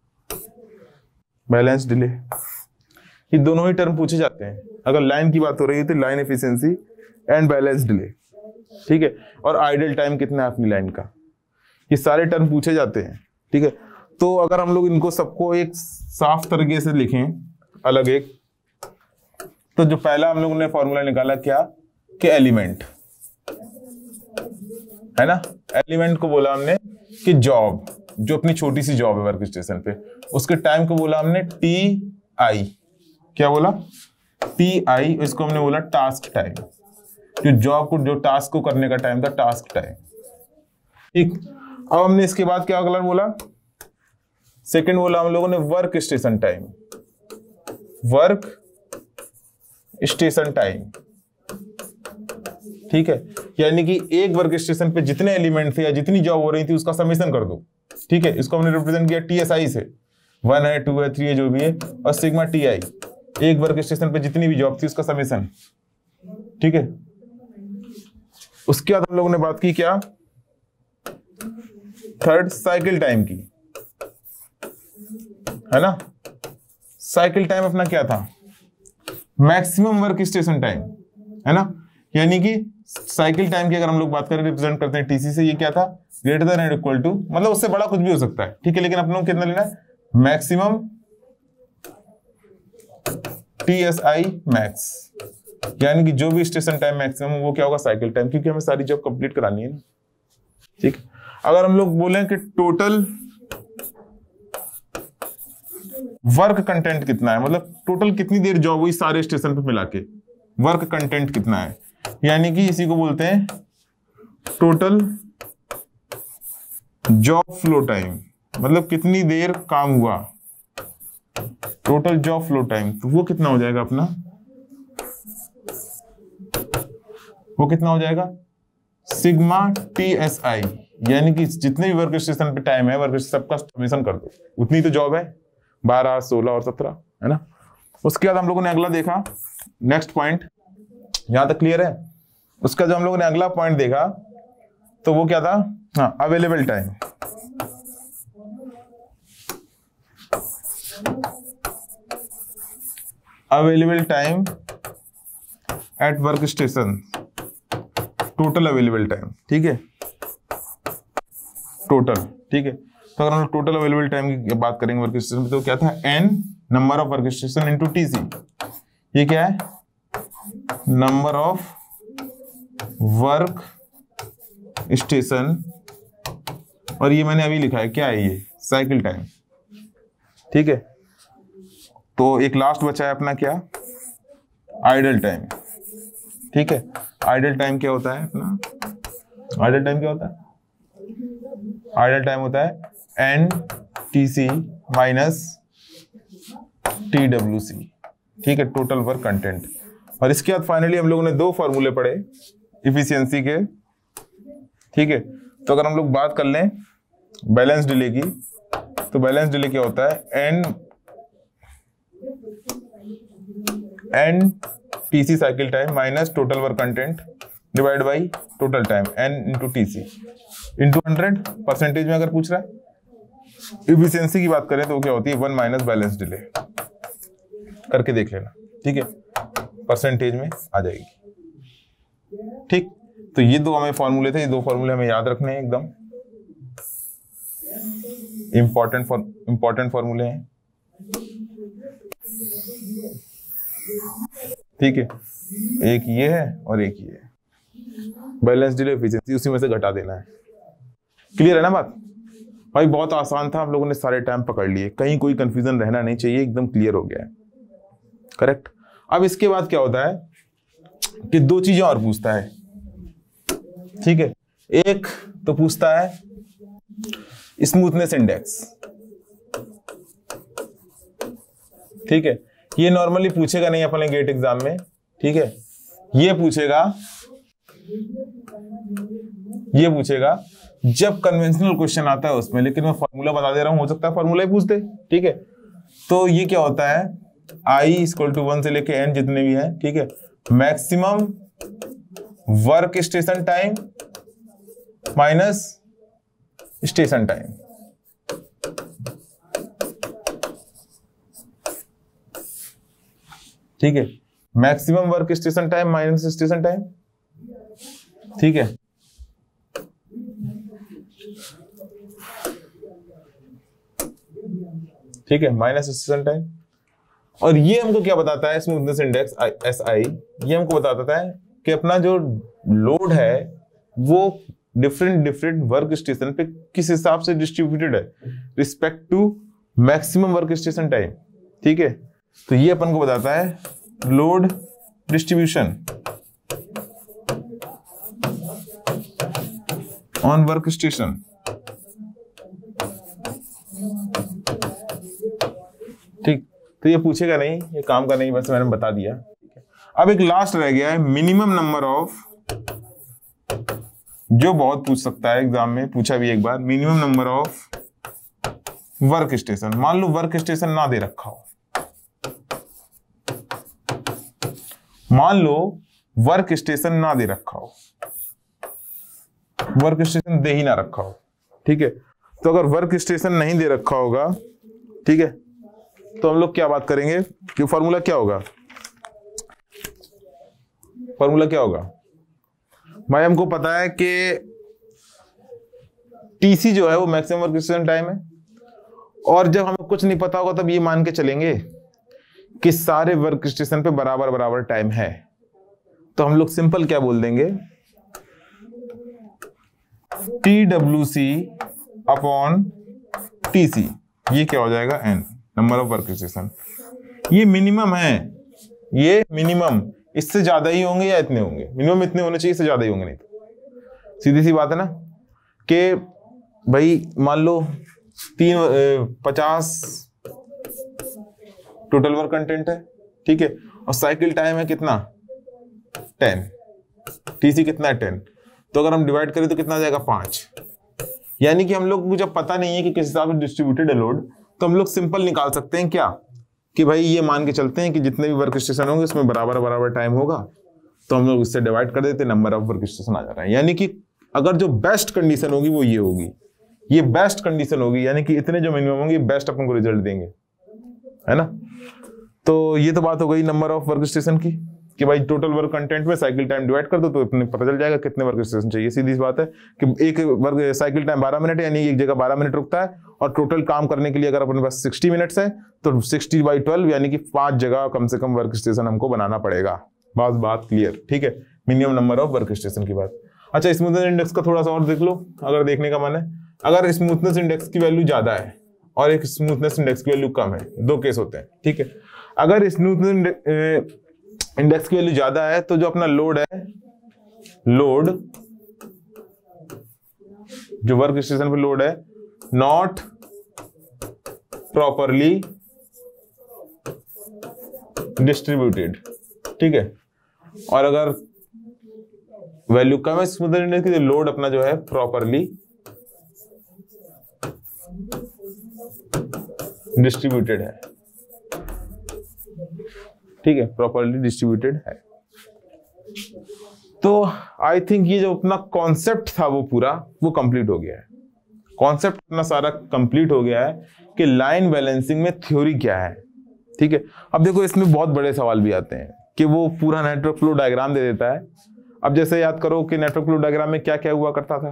बैलेंस डिले। ये दोनों ही टर्म पूछे जाते हैं अगर लाइन की बात हो रही है, तो line efficiency and balance delay. ठीक है, और आइडल टाइम कितना है अपनी लाइन का, ये सारे टर्म पूछे जाते हैं। ठीक है, तो अगर हम लोग इनको सबको एक साफ तरीके से लिखें अलग एक, तो जो पहला हम लोगों ने फॉर्मूला निकाला क्या, कि एलिमेंट, है ना, एलिमेंट को बोला हमने कि जॉब, जो अपनी छोटी सी जॉब है वर्क स्टेशन पे, उसके टाइम को बोला हमने टी आई, क्या बोला, टी आई, इसको हमने बोला टास्क टाइम, जो जॉब को, जो टास्क को करने का टाइम था, टास्क टाइम। ठीक, अब हमने इसके बाद क्या कलर बोला, सेकंड बोला हम लोगों ने work station time, work station time. ठीक है, यानी कि एक वर्क स्टेशन पे जितने एलिमेंट थे या जितनी जॉब हो रही थी उसका समेशन कर दो। ठीक है, इसको हमने रिप्रेजेंट किया टीएसआई से, वन है, टू है, थ्री है, जो भी है, और सिग्मा टी आई, एक वर्क स्टेशन पे जितनी भी जॉब थी उसका समेशन। ठीक है, उसके बाद हम लोगों ने बात की क्या, थर्ड साइकिल टाइम की, है ना। साइकिल टाइम अपना क्या था, मैक्सिमम वर्क स्टेशन टाइम, है ना। यानी कि साइकिल टाइम की अगर हम लोग बात करें, रिप्रेजेंट करते हैं टीसी से, ये क्या था, greater than and equal to, मतलब उससे बड़ा कुछ भी हो सकता है। ठीक है, लेकिन अपनों को कितना लेना है, मैक्सिमम टीएसआई मैक्स, यानी कि जो भी स्टेशन टाइम मैक्सिमम वो क्या होगा, साइकिल टाइम, क्योंकि हमें सारी जॉब कंप्लीट करानी है ना। ठीक, अगर हम लोग बोलें कि टोटल वर्क कंटेंट कितना है, मतलब टोटल कितनी देर जॉब हुई सारे स्टेशन पे मिला के, वर्क कंटेंट कितना है, यानी कि इसी को बोलते हैं टोटल जॉब फ्लो टाइम, मतलब कितनी देर काम हुआ, टोटल जॉब फ्लो टाइम। तो वो कितना हो जाएगा अपना, वो कितना हो जाएगा, सिग्मा टी एस आई, यानी कि जितने भी वर्क स्टेशन पे टाइम है, वर्क सबका समेशन कर दो, उतनी तो जॉब है, बारह, सोलह और सत्रह, है ना। उसके बाद हम लोगों ने अगला देखा, नेक्स्ट पॉइंट, यहां तक क्लियर है। उसका जो हम लोगों ने अगला पॉइंट देखा, तो वो क्या था, हाँ, available time. Available time at work station, total available time. ठीक है, टोटल। ठीक है, तो अगर हम लोग टोटल अवेलेबल टाइम की बात करेंगे वर्क स्टेशन पे, तो क्या था, N number of work station into TC, ये क्या है, नंबर ऑफ वर्क स्टेशन, और ये मैंने अभी लिखा है क्या है, ये साइकिल टाइम। ठीक है, तो एक लास्ट बचा है अपना क्या, आइडल टाइम। ठीक है, आइडल टाइम क्या होता है अपना, आइडल टाइम क्या होता है, आइडल टाइम होता है N T C minus T W C, ठीक है, टोटल वर्क कंटेंट। और इसके बाद फाइनली हम लोगों ने दो फॉर्मूले पढ़े इफिशियंसी के, ठीक है। तो अगर हम लोग बात कर लें बैलेंस डिले की, तो बैलेंस डिले क्या होता है, N N TC cycle time minus total work content divide by total time N into TC into hundred. Percentage में अगर पूछ रहा है इफिशियंसी की बात करें तो क्या होती है, वन माइनस बैलेंस डिले, करके देख लेना, ठीक है, परसेंटेज में आ जाएगी, ठीक। तो ये दो हमें फॉर्मूले थे, ये दो फॉर्मूले हमें याद रखने हैं, एकदम इंपॉर्टेंट इंपॉर्टेंट फॉर्मूले हैं, ठीक है। एक ये है और एक ये है, बैलेंस डिले एफिशिएंसी, उसी में से घटा देना है। क्लियर है ना बात भाई? बहुत आसान था, हम लोगों ने सारे टाइम पकड़ लिए, कहीं कोई कंफ्यूजन रहना नहीं चाहिए, एकदम क्लियर हो गया है, करेक्ट। अब इसके बाद क्या होता है कि दो चीजें और पूछता है, ठीक है। एक तो पूछता है स्मूथनेस इंडेक्स, ठीक है। ये नॉर्मली पूछेगा नहीं अपने गेट एग्जाम में, ठीक है। ये पूछेगा ये पूछेगा जब कन्वेंशनल क्वेश्चन आता है उसमें, लेकिन मैं फॉर्मूला बता दे रहा हूं, हो सकता है फॉर्मूला ही पूछ दे, ठीक है। तो ये क्या होता है, आई इक्वल टू वन से लेके एन जितने भी हैं, ठीक है, maximum work station time minus station time, ठीक है, maximum work station time minus station time, ठीक है। ठीक है, माइनस स्टेशन टाइम। और ये हमको क्या बताता है, स्मूथनेस इंडेक्स एस आई, ये हमको बताता है कि अपना जो लोड है वो डिफरेंट डिफरेंट वर्क स्टेशन पे किस हिसाब से डिस्ट्रीब्यूटेड है respect to maximum work station time, ठीक है। तो ये अपन को बताता है load distribution on work station, ठीक। तो ये पूछेगा नहीं, ये काम का नहीं, बस मैंने बता दिया। अब एक लास्ट रह गया है मिनिमम नंबर ऑफ, जो बहुत पूछ सकता है एग्जाम में, पूछा भी एक बार, minimum number of work station. मान लो वर्क स्टेशन ना दे रखा हो, मान लो वर्क स्टेशन ना दे रखा हो, वर्क स्टेशन दे ही ना रखा हो, ठीक है। तो अगर वर्क स्टेशन नहीं दे रखा होगा, ठीक है, तो हम लोग क्या बात करेंगे कि फॉर्मूला क्या होगा, फॉर्मूला क्या होगा भाई? हमको पता है कि टीसी जो है वो मैक्सिमम वर्क स्टेशन टाइम है, और जब हमें कुछ नहीं पता होगा तब ये मान के चलेंगे कि सारे वर्क स्टेशन पे बराबर बराबर टाइम है। तो हम लोग सिंपल क्या बोल देंगे, T W C upon T C, ये क्या हो जाएगा, N number of work station. ये मिनिमम है, ये मिनिमम, इससे ज्यादा ही होंगे या इतने होंगे, मिनिमम इतने होने चाहिए, इससे ज्यादा ही होंगे नहीं तो सीधी सी बात है ना कि भाई मान लो तीन पचास टोटल वर्क कंटेंट है, ठीक है, और साइकिल टाइम है कितना, टेन, टीसी कितना है, टेन। तो अगर हम डिवाइड करें तो कितना आ जाएगा, पांच। यानी कि हम लोग को जब पता नहीं है कि किस हिसाब से डिस्ट्रीब्यूटेड है लोड, तो हम लोग सिंपल निकाल सकते हैं क्या, कि भाई ये मान के चलते हैं कि जितने भी वर्क स्टेशन होंगे उसमें बराबर बराबर टाइम होगा, तो हम लोग इससे डिवाइड कर देते, नंबर ऑफ वर्क स्टेशन आ जा रहा है। यानी कि अगर जो बेस्ट कंडीशन होगी वो ये होगी, ये बेस्ट कंडीशन होगी, यानी कि इतने जो मिनिमम होंगे बेस्ट अपन को रिजल्ट देंगे, है ना। तो ये तो बात हो गई नंबर ऑफ वर्क स्टेशन की, कि भाई टोटल वर्क कंटेंट में साइकिल टाइम डिवाइड कर दो तो अपने पता चल जाएगा कितने वर्क स्टेशन चाहिए। सीधी सी बात है कि एक वर्क साइकिल टाइम बारह मिनट है, यानी एक जगह बारह मिनट रुकता है, और टोटल काम करने के लिए अगर अपने पास साठ मिनट्स है तो साठ बाई ट्वेल्व, यानी कि पांच जगह कम से कम वर्क स्टेशन हमको बनाना पड़ेगा। बस बात क्लियर, ठीक है, minimum number of work station की बात। अच्छा, स्मूथनेस इंडेक्स का थोड़ा सा और देख लो, अगर देखने का मन है। अगर स्मूथनेस इंडेक्स की वैल्यू ज्यादा है और एक स्मूथनेस इंडेक्स की वैल्यू कम है, दो केस होते हैं, ठीक है। अगर स्मूथनेस इंडेक्स की वैल्यू ज्यादा है तो जो अपना लोड है, लोड जो वर्क स्टेशन पे लोड है, नॉट प्रॉपरली डिस्ट्रीब्यूटेड, ठीक है। और अगर वैल्यू कम है स्मूथ इंडेक्स की तो लोड अपना जो है प्रॉपरली डिस्ट्रीब्यूटेड है, ठीक है, प्रॉपरली डिस्ट्रीब्यूटेड है। तो आई थिंक ये जो अपना कॉन्सेप्ट था वो पूरा वो कंप्लीट हो गया है। कॉन्सेप्ट अपना सारा कंप्लीट हो गया है कि लाइन बैलेंसिंग में थ्योरी क्या है, ठीक है। अब देखो इसमें बहुत बड़े सवाल भी आते हैं कि वो पूरा नेटवर्क फ्लो डायग्राम दे देता है। अब जैसे याद करो कि नेटवर्क फ्लो डायग्राम में क्या क्या हुआ करता था।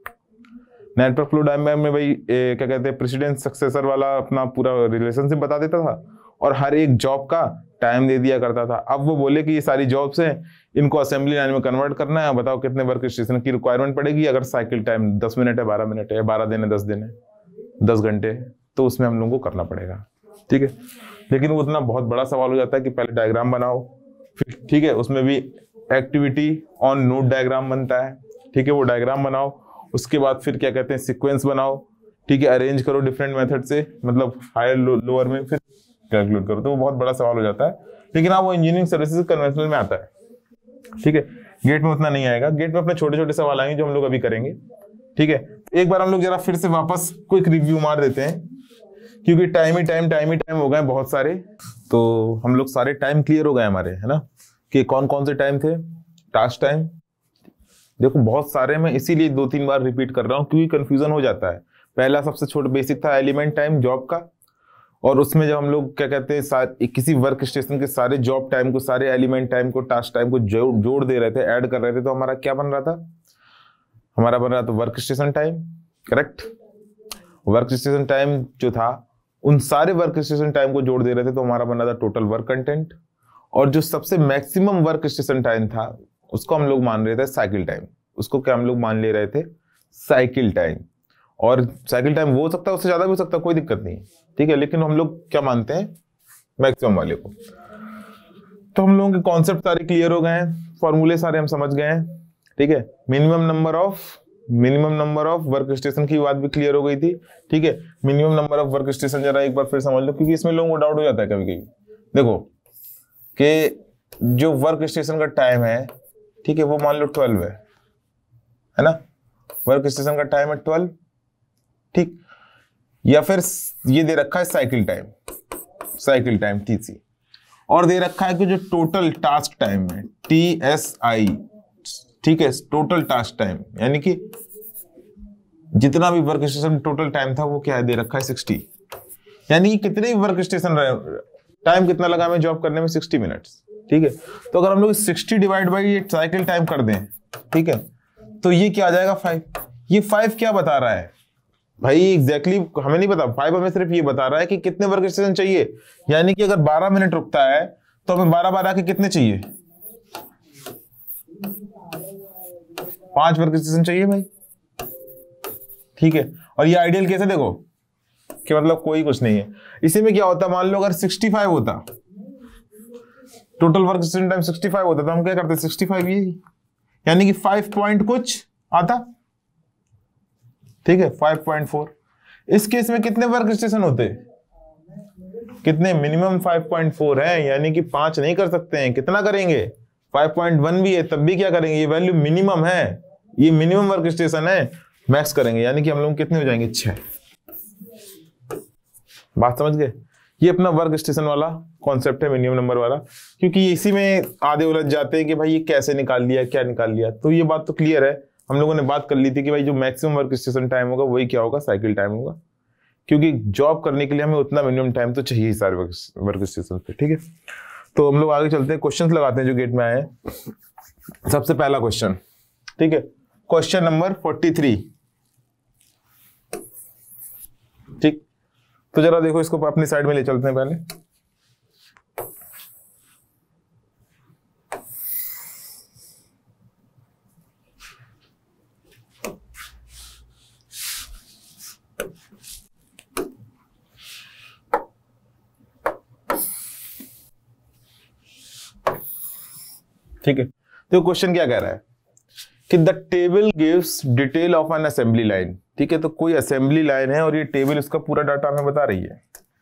नेटवर्क फ्लो डायग्राम में भाई ए, क्या कहते हैं प्रेसिडेंस सक्सेसर वाला अपना पूरा रिलेशनशिप बता देता था और हर एक जॉब का टाइम दे दिया करता था। अब वो बोले कि ये सारी जॉब्स हैं, इनको असेंबली लाइन में कन्वर्ट करना है, बताओ कितने वर्क स्टेशन की रिक्वायरमेंट पड़ेगी। अगर साइकिल टाइम दस मिनट है, बारह मिनट है, बारह दिन है, दस दिन है, दस घंटे है, तो उसमें हम लोगों को करना पड़ेगा, ठीक है। लेकिन वो इतना बहुत बड़ा सवाल हो जाता है कि पहले डायग्राम बनाओ, फिर ठीक है उसमें भी एक्टिविटी ऑन नोड डायग्राम बनता है, ठीक है, वो डायग्राम बनाओ, उसके बाद फिर क्या कहते हैं सीक्वेंस बनाओ, ठीक है, अरेंज करो डिफरेंट मेथड से, मतलब हायर लो, लोअर में, फिर कैलकुलेट करो। तो वो बहुत बड़ा सवाल हो जाता है। लेकिन हाँ वो इंजीनियरिंग सर्विसेज कन्वेंशनल में आता है, ठीक है। गेट में उतना नहीं आएगा, गेट में अपने छोटे छोटे सवाल आएंगे जो हम लोग अभी करेंगे, ठीक है। एक बार हम लोग जरा फिर से वापस क्विक रिव्यू मार देते हैं, क्योंकि टाइम ही टाइम टाइम ही टाइम हो गए बहुत सारे। तो हम लोग सारे टाइम क्लियर हो गए हमारे, है ना, कि कौन कौन से टाइम थे। टास्क टाइम देखो बहुत सारे, मैं इसीलिए दो तीन बार रिपीट कर रहा हूँ क्योंकि कंफ्यूजन हो जाता है। पहला सबसे छोटा बेसिक था एलिमेंट टाइम जॉब का, और उसमें जब हम लोग क्या कहते हैं किसी वर्क स्टेशन के सारे जॉब टाइम को, सारे एलिमेंट टाइम को, टास्क टाइम को जोड़ जोड़ दे रहे थे, ऐड कर रहे थे, तो हमारा क्या बन रहा था, हमारा बन रहा था work station time, correct. Work station time जो था उन सारे वर्क स्टेशन टाइम को जोड़ दे रहे थे, तो हमारा बन रहा था टोटल वर्क कंटेंट। और जो सबसे मैक्सिमम वर्क स्टेशन टाइम था उसको हम लोग मान रहे थे साइकिल टाइम, उसको क्या हम लोग मान ले रहे थे साइकिल टाइम। और साइकिल टाइम वो हो सकता है, उससे ज्यादा भी हो सकता है, कोई दिक्कत नहीं, ठीक है। लेकिन हम लोग क्या मानते हैं, मैक्सिमम वाले को। तो हम लोगों के कॉन्सेप्ट सारे क्लियर हो गए हैं, फॉर्मूले सारे हम समझ गए हैं, ठीक है। Minimum number of minimum number of work station की बात भी क्लियर हो गई थी, ठीक है। Minimum number of work station जरा एक बार फिर समझ लो, क्योंकि इसमें लोगों को डाउट हो जाता है कभी कभी। देखो कि जो वर्क स्टेशन का टाइम है, ठीक है, वो मान लो ट्वेल्व है, है ना, वर्क स्टेशन का टाइम है ट्वेल्व, ठीक। या फिर ये दे रखा है cycle time, cycle time TC, और दे रखा है कि जो टोटल टास्क टाइम है टी एस आई, ठीक है, टोटल टास्क टाइम, यानी कि जितना भी वर्क स्टेशन टोटल टाइम था वो क्या है, दे रखा है सिक्सटी। यानी कि कितने भी वर्क स्टेशन रहे, टाइम कितना लगा हमें जॉब करने में, सिक्सटी मिनट्स, ठीक है। तो अगर हम लोग सिक्सटी डिवाइड बाई ये साइकिल टाइम कर दें, ठीक है, तो ये क्या आ जाएगा फाइव। ये फाइव क्या बता रहा है भाई, एग्जैक्टली exactly हमें नहीं पता, फाइव हमें सिर्फ ये बता रहा है कि कितने वर्क स्टेशन चाहिए। यानी कि अगर बारह मिनट रुकता है तो हमें बारह बारह के कितने चाहिए, पांच वर्क स्टेशन चाहिए भाई, ठीक है। और ये आइडियल केस है, देखो कि मतलब कोई कुछ नहीं है। इसी में क्या होता, मान लो अगर सिक्सटी फाइव होता, total work station time sixty five होता, तो हम क्या करते, सिक्सटी फाइव ये, यानी कि फाइव पॉइंट कुछ आता, ठीक है, फाइव पॉइंट फोर। इस केस में कितने वर्क स्टेशन होते, कितने, मिनिमम फाइव पॉइंट फोर है, यानी कि पांच नहीं कर सकते हैं, कितना करेंगे, फाइव पॉइंट वन भी है तब भी क्या करेंगे, ये वैल्यू मिनिमम है, ये मिनिमम वर्क स्टेशन है, मैक्स करेंगे, यानी कि हम लोग कितने हो जाएंगे, छह। बात समझ गए। ये अपना वर्क स्टेशन वाला कॉन्सेप्ट है, मिनिमम नंबर वाला, क्योंकि इसी में आधे उलझ जाते हैं कि भाई ये कैसे निकाल लिया, क्या निकाल लिया। तो ये बात तो क्लियर है, हम लोगों ने बात कर ली थी कि भाई जो मैक्सिमम वर्क स्टेशन टाइम होगा वही क्या होगा, साइकिल टाइम होगा, क्योंकि जॉब करने के लिए हमें उतना मिनिमम टाइम तो चाहिए ही सारे वर्क स्टेशन पे, ठीक है। तो हम लोग आगे चलते हैं, क्वेश्चंस लगाते हैं जो गेट में आए हैं। सबसे पहला क्वेश्चन, ठीक है, क्वेश्चन नंबर फोर्टी थ्री, ठीक। तो जरा देखो इसको अपनी साइड में ले चलते हैं पहले। ठीक है, तो क्वेश्चन क्या कह रहा है कि the table gives detail of N assembly line, ठीक है। तो कोई असेंबली लाइन है और ये टेबल इसका पूरा डाटा हमें बता रही है,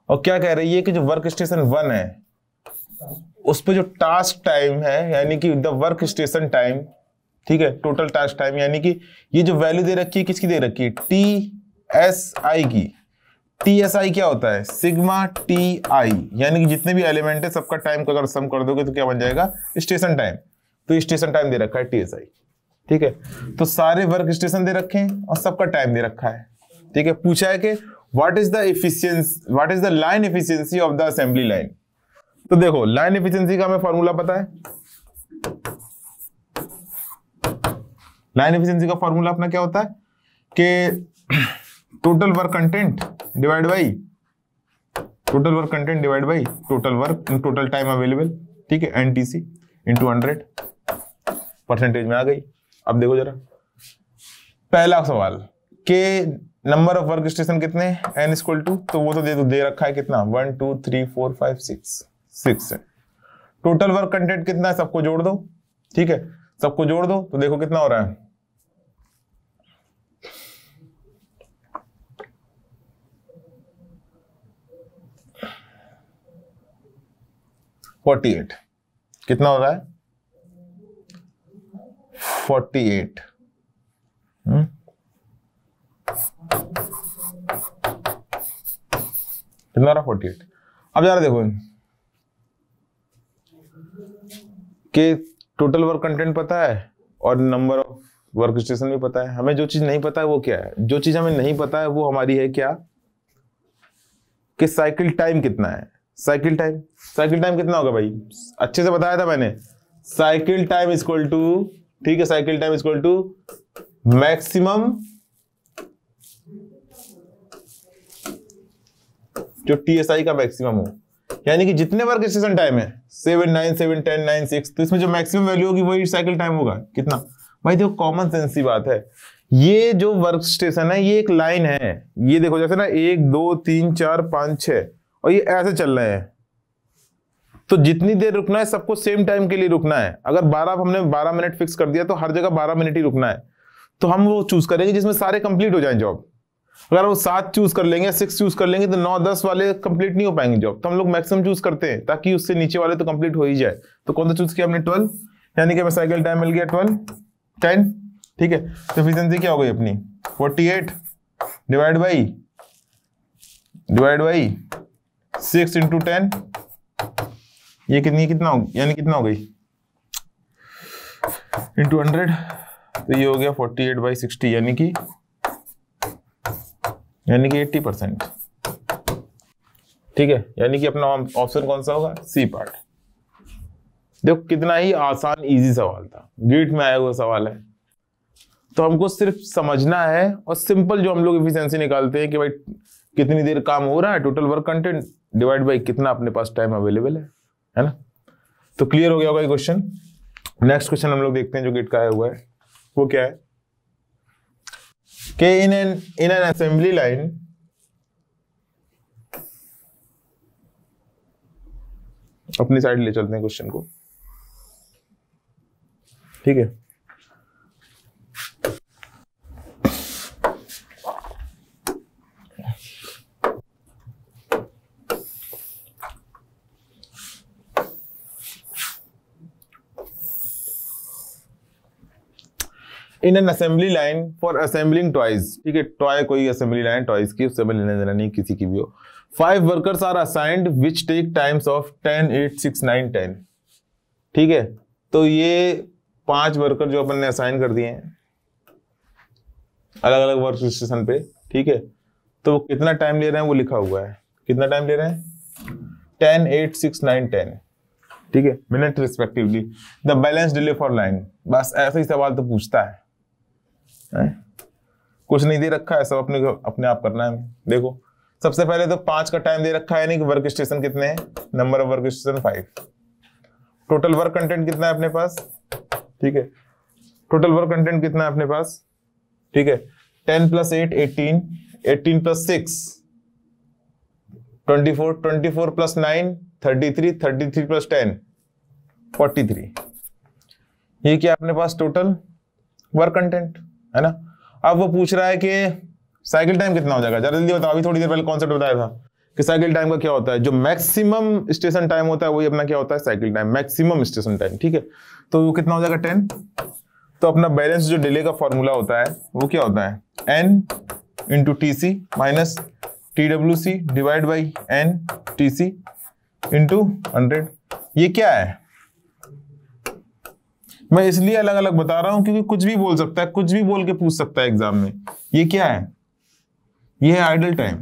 और क्या कह रही है कि जो वर्क स्टेशन वन है उस पे जो टास्क टाइम है यानी कि द वर्क स्टेशन टाइम, ठीक है, टोटल टास्क टाइम, यानी कि ये जो वैल्यू दे रखी है किसकी दे रखी है, टी एस आई की। टी एस आई क्या होता है, सिग्मा टी आई, यानी कि जितने भी एलिमेंट है सबका टाइम को अगर सम कर दोगे तो क्या बन जाएगा, स्टेशन टाइम। तो स्टेशन टाइम दे रखा है टी एस आई, ठीक है। तो सारे वर्क स्टेशन दे रखे हैं और सबका टाइम दे रखा है, ठीक है। पूछा है कि what is the efficiency, what is the line efficiency of the assembly line. तो देखो लाइन एफिशिएंसी का हमें फॉर्मूला पता है, लाइन एफिशिएंसी का फॉर्मूला अपना क्या होता है कि total work content divide by total work content divide by total work in total time available, ठीक है, एनटीसी इंटू हंड्रेड, परसेंटेज में आ गई। अब देखो जरा पहला सवाल के नंबर ऑफ वर्क स्टेशन कितने एन इक्वल टू, तो वो तो दे, तो दे रखा है कितना, one two three four five six, six है। टोटल वर्क कंटेंट कितना है, सबको जोड़ दो, ठीक है, सबको जोड़ दो तो देखो कितना हो रहा है, फोर्टी एट। कितना हो रहा है, फोर्टी एट। हम्म कितना रहा, फोर्टी एट। अब जरा देखो कि टोटल वर्क कंटेंट पता है और नंबर ऑफ वर्क स्टेशन भी पता है। हमें जो चीज नहीं पता है वो क्या है, जो चीज हमें नहीं पता है वो हमारी है क्या, कि साइकिल टाइम कितना है। साइकिल टाइम साइकिल टाइम कितना होगा भाई, अच्छे से बताया था मैंने, cycle time is equal to, ठीक है, cycle time is equal to maximum जो टीएसआई का मैक्सिमम हो, यानी कि जितने वर्क स्टेशन टाइम है seven nine seven ten nine six, तो इसमें जो मैक्सिमम वैल्यू होगी वही साइकिल टाइम होगा। कितना भाई, देखो कॉमन सेंस की बात है, ये जो वर्क स्टेशन है ये एक लाइन है, ये देखो जैसे ना एक दो तीन चार पांच छह और ये ऐसे चल रहे हैं, तो जितनी देर रुकना है सबको सेम टाइम के लिए रुकना है। अगर बारह हमने बारह मिनट फिक्स कर दिया तो हर जगह बारह मिनट ही रुकना है, तो हम वो चूज करेंगे जिसमें सारे कंप्लीट हो जाएं जॉब। अगर वो सात चूज कर लेंगे, सिक्स चूज कर लेंगे तो नौ दस वाले कंप्लीट नहीं हो पाएंगे जॉब, तो हम लोग मैक्सिमम चूज करते हैं ताकि उससे नीचे वाले तो कंप्लीट हो ही जाए। तो कौन सा चूज किया हमने, ट्वेल्व, यानी कि हमें साइकिल टाइम मिल गया ट्वेल्व टेन, ठीक है। तो एफिशिएंसी क्या हो गई अपनी, forty eight divide by divide by six into ten, ये कितनी कितना हो, यानी कितना हो गई इंटू हंड्रेड, तो ये हो गया फोर्टी एट बाई सिक्सटी, यानी कि यानी कि एट्टी परसेंट, ठीक है। यानी कि अपना ऑप्शन कौन सा होगा, सी पार्ट। देखो कितना ही आसान इजी सवाल था, गेट में आया हुआ सवाल है, तो हमको सिर्फ समझना है और सिंपल जो हम लोग एफिशिएंसी निकालते हैं कि भाई कितनी देर काम हो रहा है, total work content divide by कितना अपने पास टाइम अवेलेबल है, है ना। तो क्लियर हो गया होगा ये क्वेश्चन। नेक्स्ट क्वेश्चन हम लोग देखते हैं जो गेट का आया हुआ है, वो क्या है कि in an in an assembly line अपनी साइड ले चलते हैं क्वेश्चन को, ठीक है। In an assembly line for assembling toys, ठीक है, टॉय कोई असेंबली लाइन टॉयज की, उससे लेने देना नहीं किसी की भी हो। Five workers are assigned which take times of ten eight six nine ten, ठीक है। तो ये पांच वर्कर जो अपन ने असाइन कर दिए हैं अलग अलग वर्क स्टेशन पे, ठीक है, तो वो कितना टाइम ले रहे हैं वो लिखा हुआ है, कितना टाइम ले रहे हैं, ten eight six nine ten, ठीक है, minute respectively. The balance delay for line, बस ऐसा ही सवाल तो पूछता है, है? कुछ नहीं दे रखा है, सब अपने अपने आप करना है। देखो सबसे पहले तो पांच का टाइम दे रखा है, नहीं कि वर्क स्टेशन कितने हैं, number of work station five, total work content कितना है अपने पास, ठीक है, टोटल वर्क कंटेंट कितना है अपने पास, ठीक है, ten plus eight eighteen, eighteen plus six twenty four, twenty four plus nine thirty three, thirty three plus ten forty three, ये क्या अपने पास टोटल वर्क कंटेंट, है ना। अब वो पूछ रहा है कि साइकिल टाइम कितना हो जाएगा, जरा जल्दी बताओ, अभी थोड़ी देर पहले कॉन्सेप्ट बताया था कि साइकिल टाइम का क्या होता है, जो मैक्सिमम स्टेशन टाइम होता है वही अपना क्या होता है, cycle time, maximum station time. ठीक है, तो वो कितना हो जाएगा टेन। तो अपना बैलेंस जो डिले का फॉर्मूला होता है वो क्या होता है, N into T C minus T W C divide by N T C into hundred. ये क्या है, मैं इसलिए अलग अलग बता रहा हूं क्योंकि कुछ भी बोल सकता है, कुछ भी बोल के पूछ सकता है एग्जाम में। ये क्या है, ये है आइडल टाइम।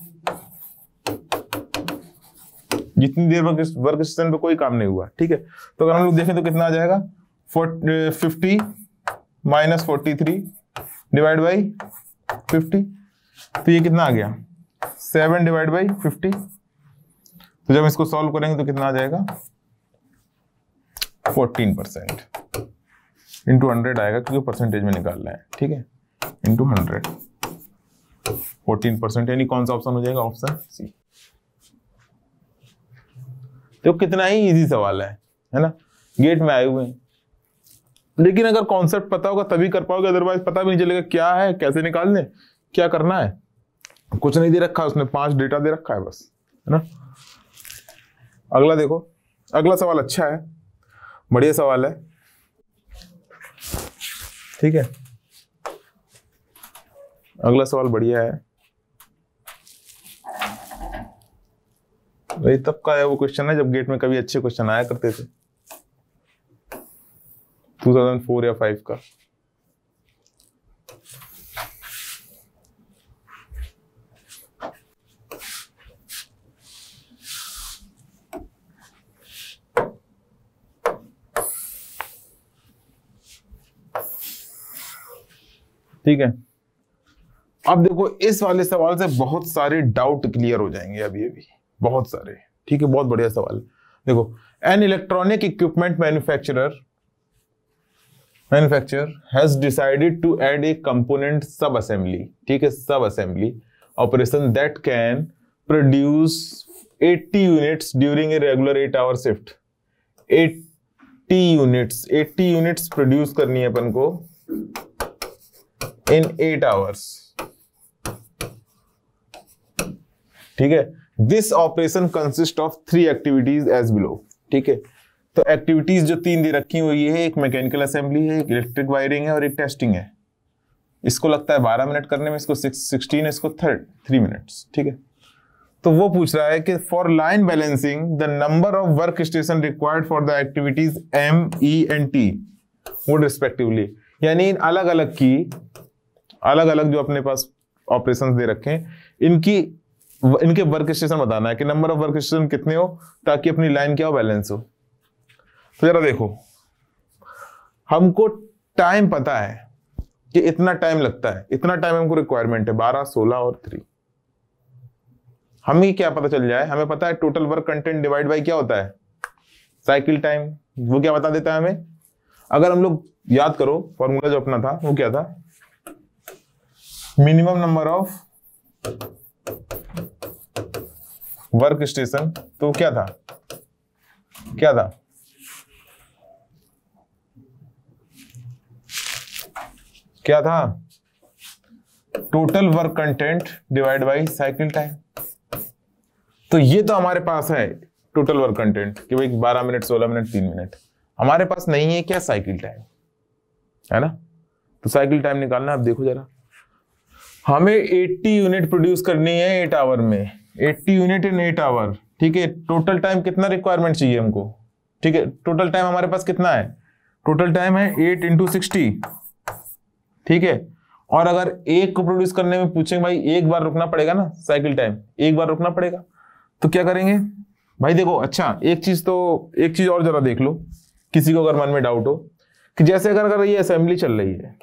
जितनी देर वर्क वर्क स्टेशन पे कोई काम नहीं हुआ। ठीक है, तो अगर हम लोग देखें तो कितना आ जाएगा, fifty minus forty three divide by fifty, तो ये कितना आ गया, सेवन डिवाइड बाई फिफ्टी। तो जब इसको सॉल्व करेंगे तो कितना आ जाएगा, फोर्टीन परसेंट इंटू हंड्रेड आएगा क्योंकि परसेंटेज में निकालना है। ठीक है, इंटू हंड्रेड, फोर्टीन परसेंट, यानी कौन सा ऑप्शन हो जाएगा, ऑप्शन सी। तो कितना ही इजी सवाल है, है ना, गेट में आए हुए हैं। लेकिन अगर कॉन्सेप्ट पता होगा तभी कर पाओगे, अदरवाइज पता भी नहीं चलेगा क्या है, कैसे निकालने, क्या करना है। कुछ नहीं दे रखा है उसने, पांच डेटा दे रखा है बस, है ना। अगला देखो, अगला सवाल अच्छा है, बढ़िया सवाल है। ठीक है, अगला सवाल बढ़िया है भाई, तब का है वो क्वेश्चन है जब गेट में कभी अच्छे क्वेश्चन आया करते थे, टू थाउजेंड फोर या फाइव का। ठीक है, अब देखो इस वाले सवाल से बहुत सारे डाउट क्लियर हो जाएंगे अभी अभी, बहुत सारे। ठीक है, बहुत बढ़िया सवाल। देखो, an electronic equipment manufacturer manufacturer has decided to add a component sub assembly, ठीक है, sub assembly operation that can produce eighty units during a regular eight hour shift. Eighty units eighty units produce करनी है अपन को in eight hours. ठीक है, this operation consist of three activities as below. ठीक है, तो एक्टिविटीज जो तीन दे रखी हुई है, एक मैकेनिकल असेंबली है, एक इलेक्ट्रिक वायरिंग है और एक टेस्टिंग है। इसको लगता है बारह मिनट करने में, इसको सिक्सटीन, इसको थर्ड थ्री मिनट्स। ठीक है, तो वो पूछ रहा है कि for line balancing the number of work station required for the activities M E and T would respectively, यानी अलग अलग की अलग अलग जो अपने पास ऑपरेशंस दे रखे हैं, इनकी इनके वर्क स्टेशन बताना है कि नंबर ऑफ वर्क स्टेशन कितने हो ताकि अपनी लाइन क्या हो, बैलेंस हो। तो जरा देखो, हमको टाइम पता है कि इतना टाइम लगता है, इतना टाइम हमको रिक्वायरमेंट है, बारह, सोलह और थ्री। हमें क्या पता चल जाए, हमें पता है total work content divide by क्या होता है, साइकिल टाइम। वो क्या बता देता है हमें, अगर हम लोग याद करो फॉर्मूला जो अपना था वो क्या था, minimum number of work station. तो क्या था, क्या था, क्या था, total work content divide by cycle time. तो ये तो हमारे पास है टोटल वर्क कंटेंट कि भाई बारह मिनट, सोलह मिनट, तीन मिनट। हमारे पास नहीं है क्या, साइकिल टाइम, है ना। तो साइकिल टाइम निकालना, अब देखो जरा, हमें अस्सी यूनिट प्रोड्यूस करनी है एट आवर में, अस्सी यूनिट इन एट आवर। ठीक है, टोटल टाइम कितना रिक्वायरमेंट चाहिए हमको, ठीक है, टोटल टाइम हमारे पास कितना है, टोटल टाइम है एट इंटू सिक्सटी। ठीक है, और अगर एक को प्रोड्यूस करने में पूछेंगे भाई एक बार रुकना पड़ेगा ना, साइकिल टाइम एक बार रुकना पड़ेगा, तो क्या करेंगे भाई। देखो, अच्छा एक चीज तो एक चीज और जरा देख लो, किसी को अगर मन में डाउट हो कि जैसे अगर अगर ये असेंबली चल रही है,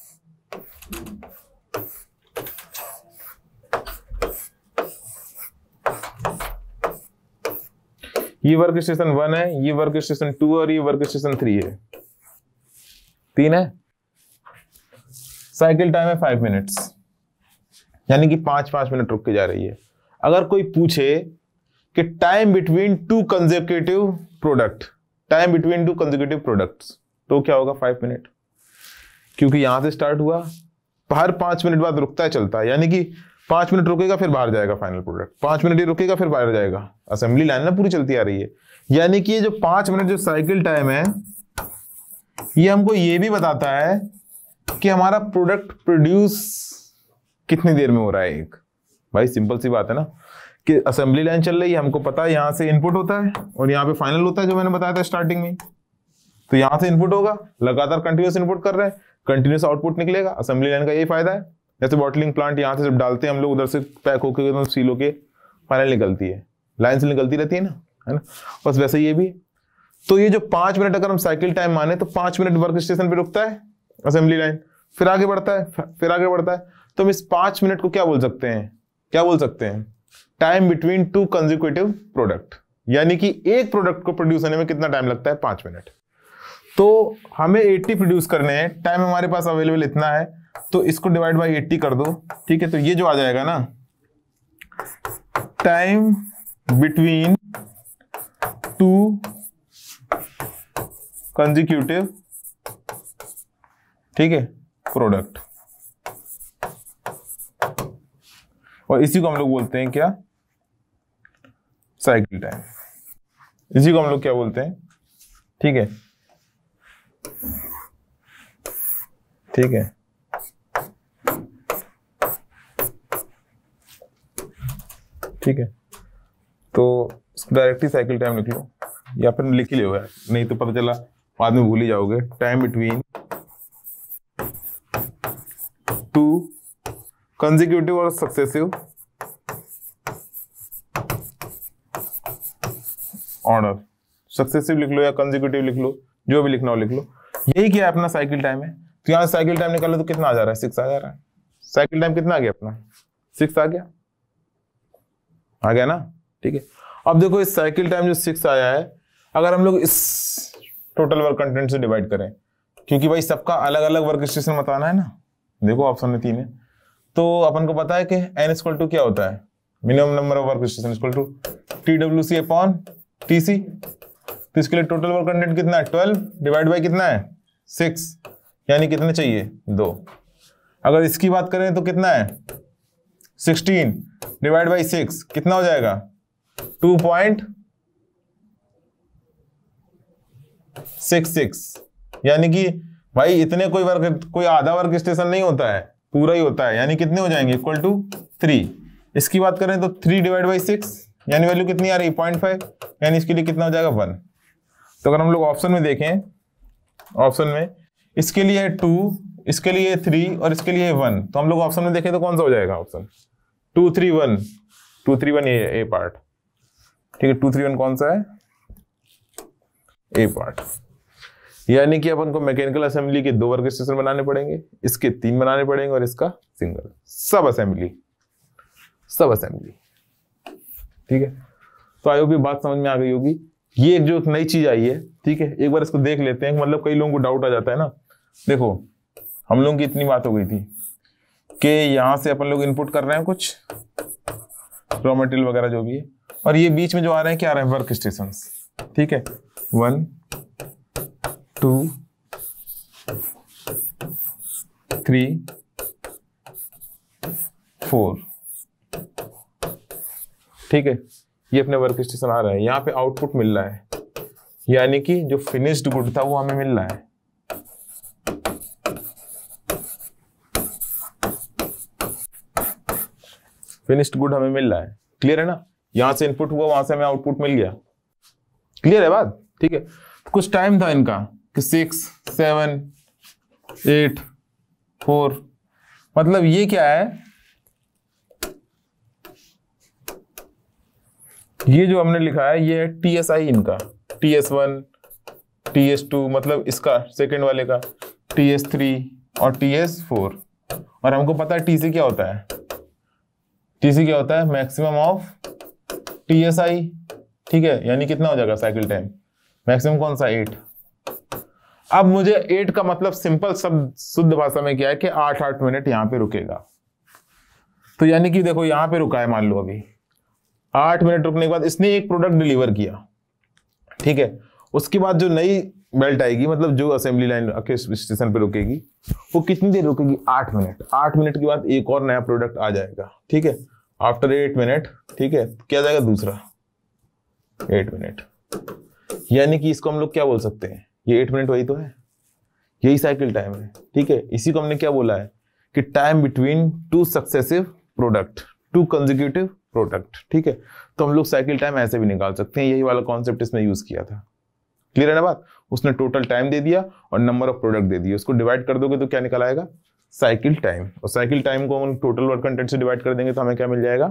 ये वर्क स्टेशन वन है, ये वर्क स्टेशन टू और ये वर्क स्टेशन थ्री है, तीन है। साइकिल टाइम है फाइव मिनट्स, यानी कि पांच पांच मिनट रुक के जा रही है। अगर कोई पूछे कि time between two consecutive product, time between two consecutive products, तो क्या होगा, फाइव मिनट, क्योंकि यहां से स्टार्ट हुआ, हर पांच मिनट बाद रुकता है, चलता है, यानी कि पांच मिनट रुकेगा फिर बाहर जाएगा फाइनल प्रोडक्ट, पांच मिनट ही रुकेगा फिर बाहर जाएगा। असेंबली लाइन ना पूरी चलती आ रही है। यानी कि ये जो पांच मिनट जो साइकिल टाइम है ये हमको ये भी बताता है कि हमारा प्रोडक्ट प्रोड्यूस कितनी देर में हो रहा है। एक भाई सिंपल सी बात है ना कि असेंबली लाइन चल रही है, हमको पता है यहाँ से इनपुट होता है और यहाँ पे फाइनल होता है, जो मैंने बताया था स्टार्टिंग में। तो यहाँ से इनपुट होगा, लगातार कंटिन्यूस इनपुट कर रहे हैं, कंटिन्यूस आउटपुट निकलेगा। असेंबली लाइन का यही फायदा है। जैसे बॉटलिंग प्लांट यहाँ से जब डालते हैं हम लोग, उधर से पैक होकर एकदम सील होके फाइनल निकलती है, लाइन से निकलती रहती है ना, है ना। बस वैसे ये भी। तो ये जो पांच मिनट अगर हम साइकिल टाइम माने तो पांच मिनट वर्क स्टेशन पे रुकता है असेंबली लाइन, फिर आगे बढ़ता है, फिर आगे बढ़ता है। तो हम इस पांच मिनट को क्या बोल सकते हैं, क्या बोल सकते हैं, time between two consecutive product. यानी कि एक प्रोडक्ट को प्रोड्यूस होने में कितना टाइम लगता है, पांच मिनट। तो हमें अस्सी प्रोड्यूस करने हैं, टाइम हमारे पास अवेलेबल इतना है, तो इसको डिवाइड बाई अस्सी कर दो, ठीक है। तो ये जो आ जाएगा ना, टाइम बिटवीन टू कंसेक्यूटिव, ठीक है, प्रोडक्ट। और इसी को हम लोग बोलते हैं क्या, साइकिल टाइम। इसी को हम लोग क्या बोलते हैं, ठीक है, ठीक है। ठीक है, तो इसको डायरेक्टली साइकिल टाइम लिख लो, या फिर लिख ही लो यार, नहीं तो पता चला बाद में भूल ही जाओगे। टाइम बिटवीन टू कंसेक्यूटिव और सक्सेसिव ऑर्डर, सक्सेसिव लिख लो या कंसेक्यूटिव लिख लो, जो भी लिखना हो लिख लो। यही क्या है अपना साइकिल टाइम है। तो यहाँ साइकिल टाइम निकालो तो कितना आ जा रहा है, सिक्स आ जा रहा है। साइकिल टाइम कितना आ गया अपना, सिक्स आ गया, आ गया ना, ठीक है। अब देखो इस साइकिल टाइम जो सिक्स आया है, अगर हम लोग इस टोटल वर्क कंटेंट से डिवाइड करें, क्योंकि भाई सबका अलग अलग वर्क स्टेशन बताना है ना, देखो ऑप्शन में तीन है, तो अपन को पता है कि एन इक्वल टू क्या होता है, minimum number of work station equal to T W C upon T C. तो इसके लिए टोटल वर्क कंटेंट कितना है, ट्वेल्व डिवाइड बाई कितना है, सिक्स, यानी कितने चाहिए, दो। अगर इसकी बात करें तो कितना है, सिक्सटीन डिवाइड बाई सिक्स, कितना हो जाएगा, टू पॉइंट सिक्स सिक्स। यानी कि भाई इतने कोई वर्क, कोई आधा वर्क स्टेशन नहीं होता है, पूरा ही होता है। यानी कितने हो जाएंगे, इक्वल टू थ्री। इसकी बात करें तो थ्री डिवाइड बाई सिक्स, यानी वैल्यू कितनी आ रही, पॉइंट फाइव, यानी इसके लिए कितना हो जाएगा, वन। तो अगर हम लोग ऑप्शन में देखें, ऑप्शन में इसके लिए है टू, इसके लिए थ्री और इसके लिए वन, तो हम लोग ऑप्शन में देखें तो कौन सा हो जाएगा option, two three one, two three one ये ए पार्ट, ठीक है। टू थ्री वन कौन सा है, ए पार्ट। यानी कि अपन को मैकेनिकल असेंबली के दो वर्क स्टेशन बनाने पड़ेंगे, इसके तीन बनाने पड़ेंगे और इसका सिंगल, सब असेंबली, सब असेंबली, ठीक है। तो आई होप ये बात समझ में आ गई होगी। ये एक जो एक नई चीज आई है, ठीक है, एक बार इसको देख लेते हैं। मतलब कई लोगों को डाउट आ जाता है ना, देखो हम लोगों की इतनी बात हो गई थी कि यहां से अपन लोग इनपुट कर रहे हैं कुछ रॉ मटेरियल वगैरह जो भी है, और ये बीच में जो आ रहे हैं क्या आ रहे हैं, वर्क स्टेशन, ठीक है, वन टू थ्री फोर, ठीक है। ये अपने वर्क स्टेशन आ रहा है, यहाँ पे आउटपुट मिल रहा है, यानी कि जो फिनिश्ड गुड था वो हमें मिल रहा है। फिनिश्ड गुड हमें मिल रहा है, क्लियर है ना। यहां से इनपुट हुआ, वहां से हमें आउटपुट मिल गया, क्लियर है बात, ठीक है। तो कुछ टाइम था इनका कि सिक्स सेवन एट फोर, मतलब ये क्या है, ये जो हमने लिखा है ये है टी एस आई इनका, T S one, T S two, मतलब इसका सेकेंड वाले का टी एस थ्री और टी एस फोर। और हमको पता है टीसी क्या होता है, टीसी क्या होता है, maximum of T S I, ठीक है। यानी कितना हो जाएगा साइकिल टाइम, मैक्सिमम कौन सा, एट। अब मुझे एट का मतलब सिंपल सब शुद्ध भाषा में क्या है कि आठ आठ मिनट यहां पे रुकेगा। तो यानी कि देखो यहां पे रुका है, मान लो अभी आठ मिनट रुकने के बाद इसने एक प्रोडक्ट डिलीवर किया, ठीक है। उसके बाद जो नई बेल्ट आएगी, मतलब जो असेंबली लाइन के स्टेशन पे रुकेगी वो कितनी देर रुकेगी, आठ मिनट। आठ मिनट के बाद एक और नया प्रोडक्ट आ जाएगा, ठीक है, आफ्टर एट मिनट, ठीक है, क्या जाएगा दूसरा एट मिनट। यानी कि इसको हम लोग क्या बोल सकते हैं, ये एट मिनट वही तो है, यही साइकिल टाइम है, ठीक है। इसी को हमने क्या बोला है कि time between two successive product, two consecutive product, ठीक है। तो हम लोग साइकिल टाइम ऐसे भी निकाल सकते हैं, यही वाला कॉन्सेप्ट इसमें यूज किया था। क्लियर है ना बात? उसने टोटल टाइम दे दिया और नंबर ऑफ प्रोडक्ट दे दिए, उसको डिवाइड कर दोगे तो क्या निकल आएगा, साइकिल टाइम। और साइकिल टाइम को हम टोटल वर्क कंटेंट से डिवाइड कर देंगे तो हमें क्या मिल जाएगा,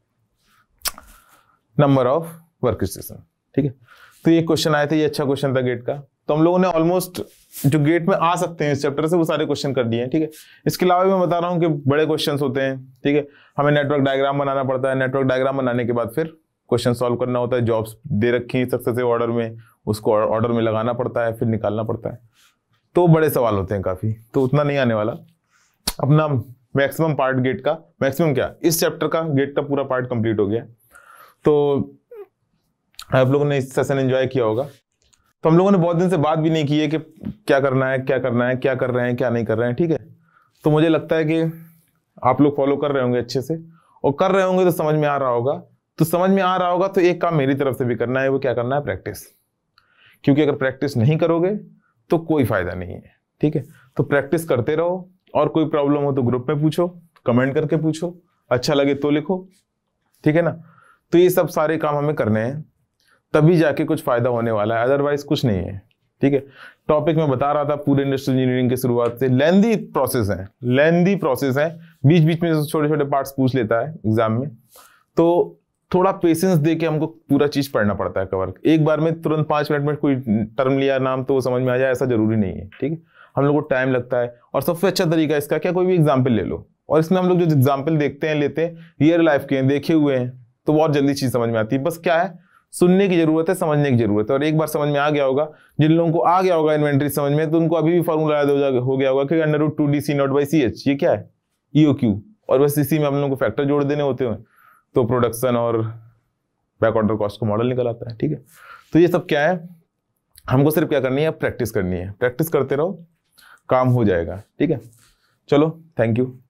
नंबर ऑफ वर्क स्टेशन, ठीक है। तो ये क्वेश्चन आए थे, ये अच्छा क्वेश्चन था गेट का। तो हम लोगों ने ऑलमोस्ट जो गेट में आ सकते हैं इस चैप्टर से वो सारे क्वेश्चन कर दिए हैं, ठीक है। इसके अलावा भी मैं बता रहा हूँ कि बड़े क्वेश्चन होते हैं, ठीक है। हमें नेटवर्क डायग्राम बनाना पड़ता है, नेटवर्क डायग्राम बनाने के बाद फिर क्वेश्चन सॉल्व करना होता है। जॉब्स दे रखी हैं सक्सेसिव ऑर्डर में, उसको ऑर्डर में लगाना पड़ता है, फिर निकालना पड़ता है। तो बड़े सवाल होते हैं काफी, तो उतना नहीं आने वाला। अपना मैक्सिमम पार्ट गेट का, मैक्सिमम क्या, इस चैप्टर का गेट का पूरा पार्ट कंप्लीट हो गया। तो आप लोगों ने इस सेशन एंजॉय किया होगा। तो हम लोगों ने बहुत दिन से बात भी नहीं की है कि क्या करना है, क्या करना है, क्या कर रहे हैं, क्या नहीं कर रहे हैं, ठीक है। तो मुझे लगता है कि आप लोग फॉलो कर रहे होंगे अच्छे से, और कर रहे होंगे तो समझ में आ रहा होगा। तो समझ में आ रहा होगा तो एक काम मेरी तरफ से भी करना है, वो क्या करना है, प्रैक्टिस। क्योंकि अगर प्रैक्टिस नहीं करोगे तो कोई फायदा नहीं है, ठीक है। तो प्रैक्टिस करते रहो, और कोई प्रॉब्लम हो तो ग्रुप में पूछो, कमेंट करके पूछो, अच्छा लगे तो लिखो, ठीक है ना। तो ये सब सारे काम हमें करने हैं, तभी जाके कुछ फायदा होने वाला है, अदरवाइज कुछ नहीं है, ठीक है। टॉपिक में बता रहा था पूरे इंडस्ट्रियल इंजीनियरिंग की शुरुआत से, लेंदी प्रोसेस है, लेंदी प्रोसेस है, बीच बीच में छोटे छोटे पार्ट्स पूछ लेता है एग्जाम में। तो थोड़ा पेशेंस दे के हमको पूरा चीज पढ़ना पड़ता है कवर। एक बार में तुरंत पांच मिनट में कोई टर्म लिया नाम तो वो समझ में आ जाए, ऐसा जरूरी नहीं है, ठीक है। हम लोग को टाइम लगता है, और सबसे अच्छा तरीका इसका क्या, कोई भी एग्जाम्पल ले लो, और इसमें हम लोग जो एग्जाम्पल देखते हैं, लेते हैं, रियल लाइफ के हैं, देखे हुए हैं, तो बहुत जल्दी चीज समझ में आती है। बस क्या है, सुनने की जरूरत है, समझने की जरूरत है। और एक बार समझ में आ गया होगा, जिन लोगों को आ गया होगा इन्वेंट्री समझ में, तो उनको अभी भी फॉर्मूला याद हो गया होगा कि under root two D C naught by C H, ये क्या है, ईओ क्यू, और बस इसी में हम लोगों को फैक्टर जोड़ देने होते हैं, तो प्रोडक्शन और बैक ऑर्डर कॉस्ट को मॉडल निकल आता है, ठीक है। तो ये सब क्या है, हमको सिर्फ क्या करनी है, प्रैक्टिस करनी है, प्रैक्टिस करते रहो, काम हो जाएगा, ठीक है। चलो, थैंक यू।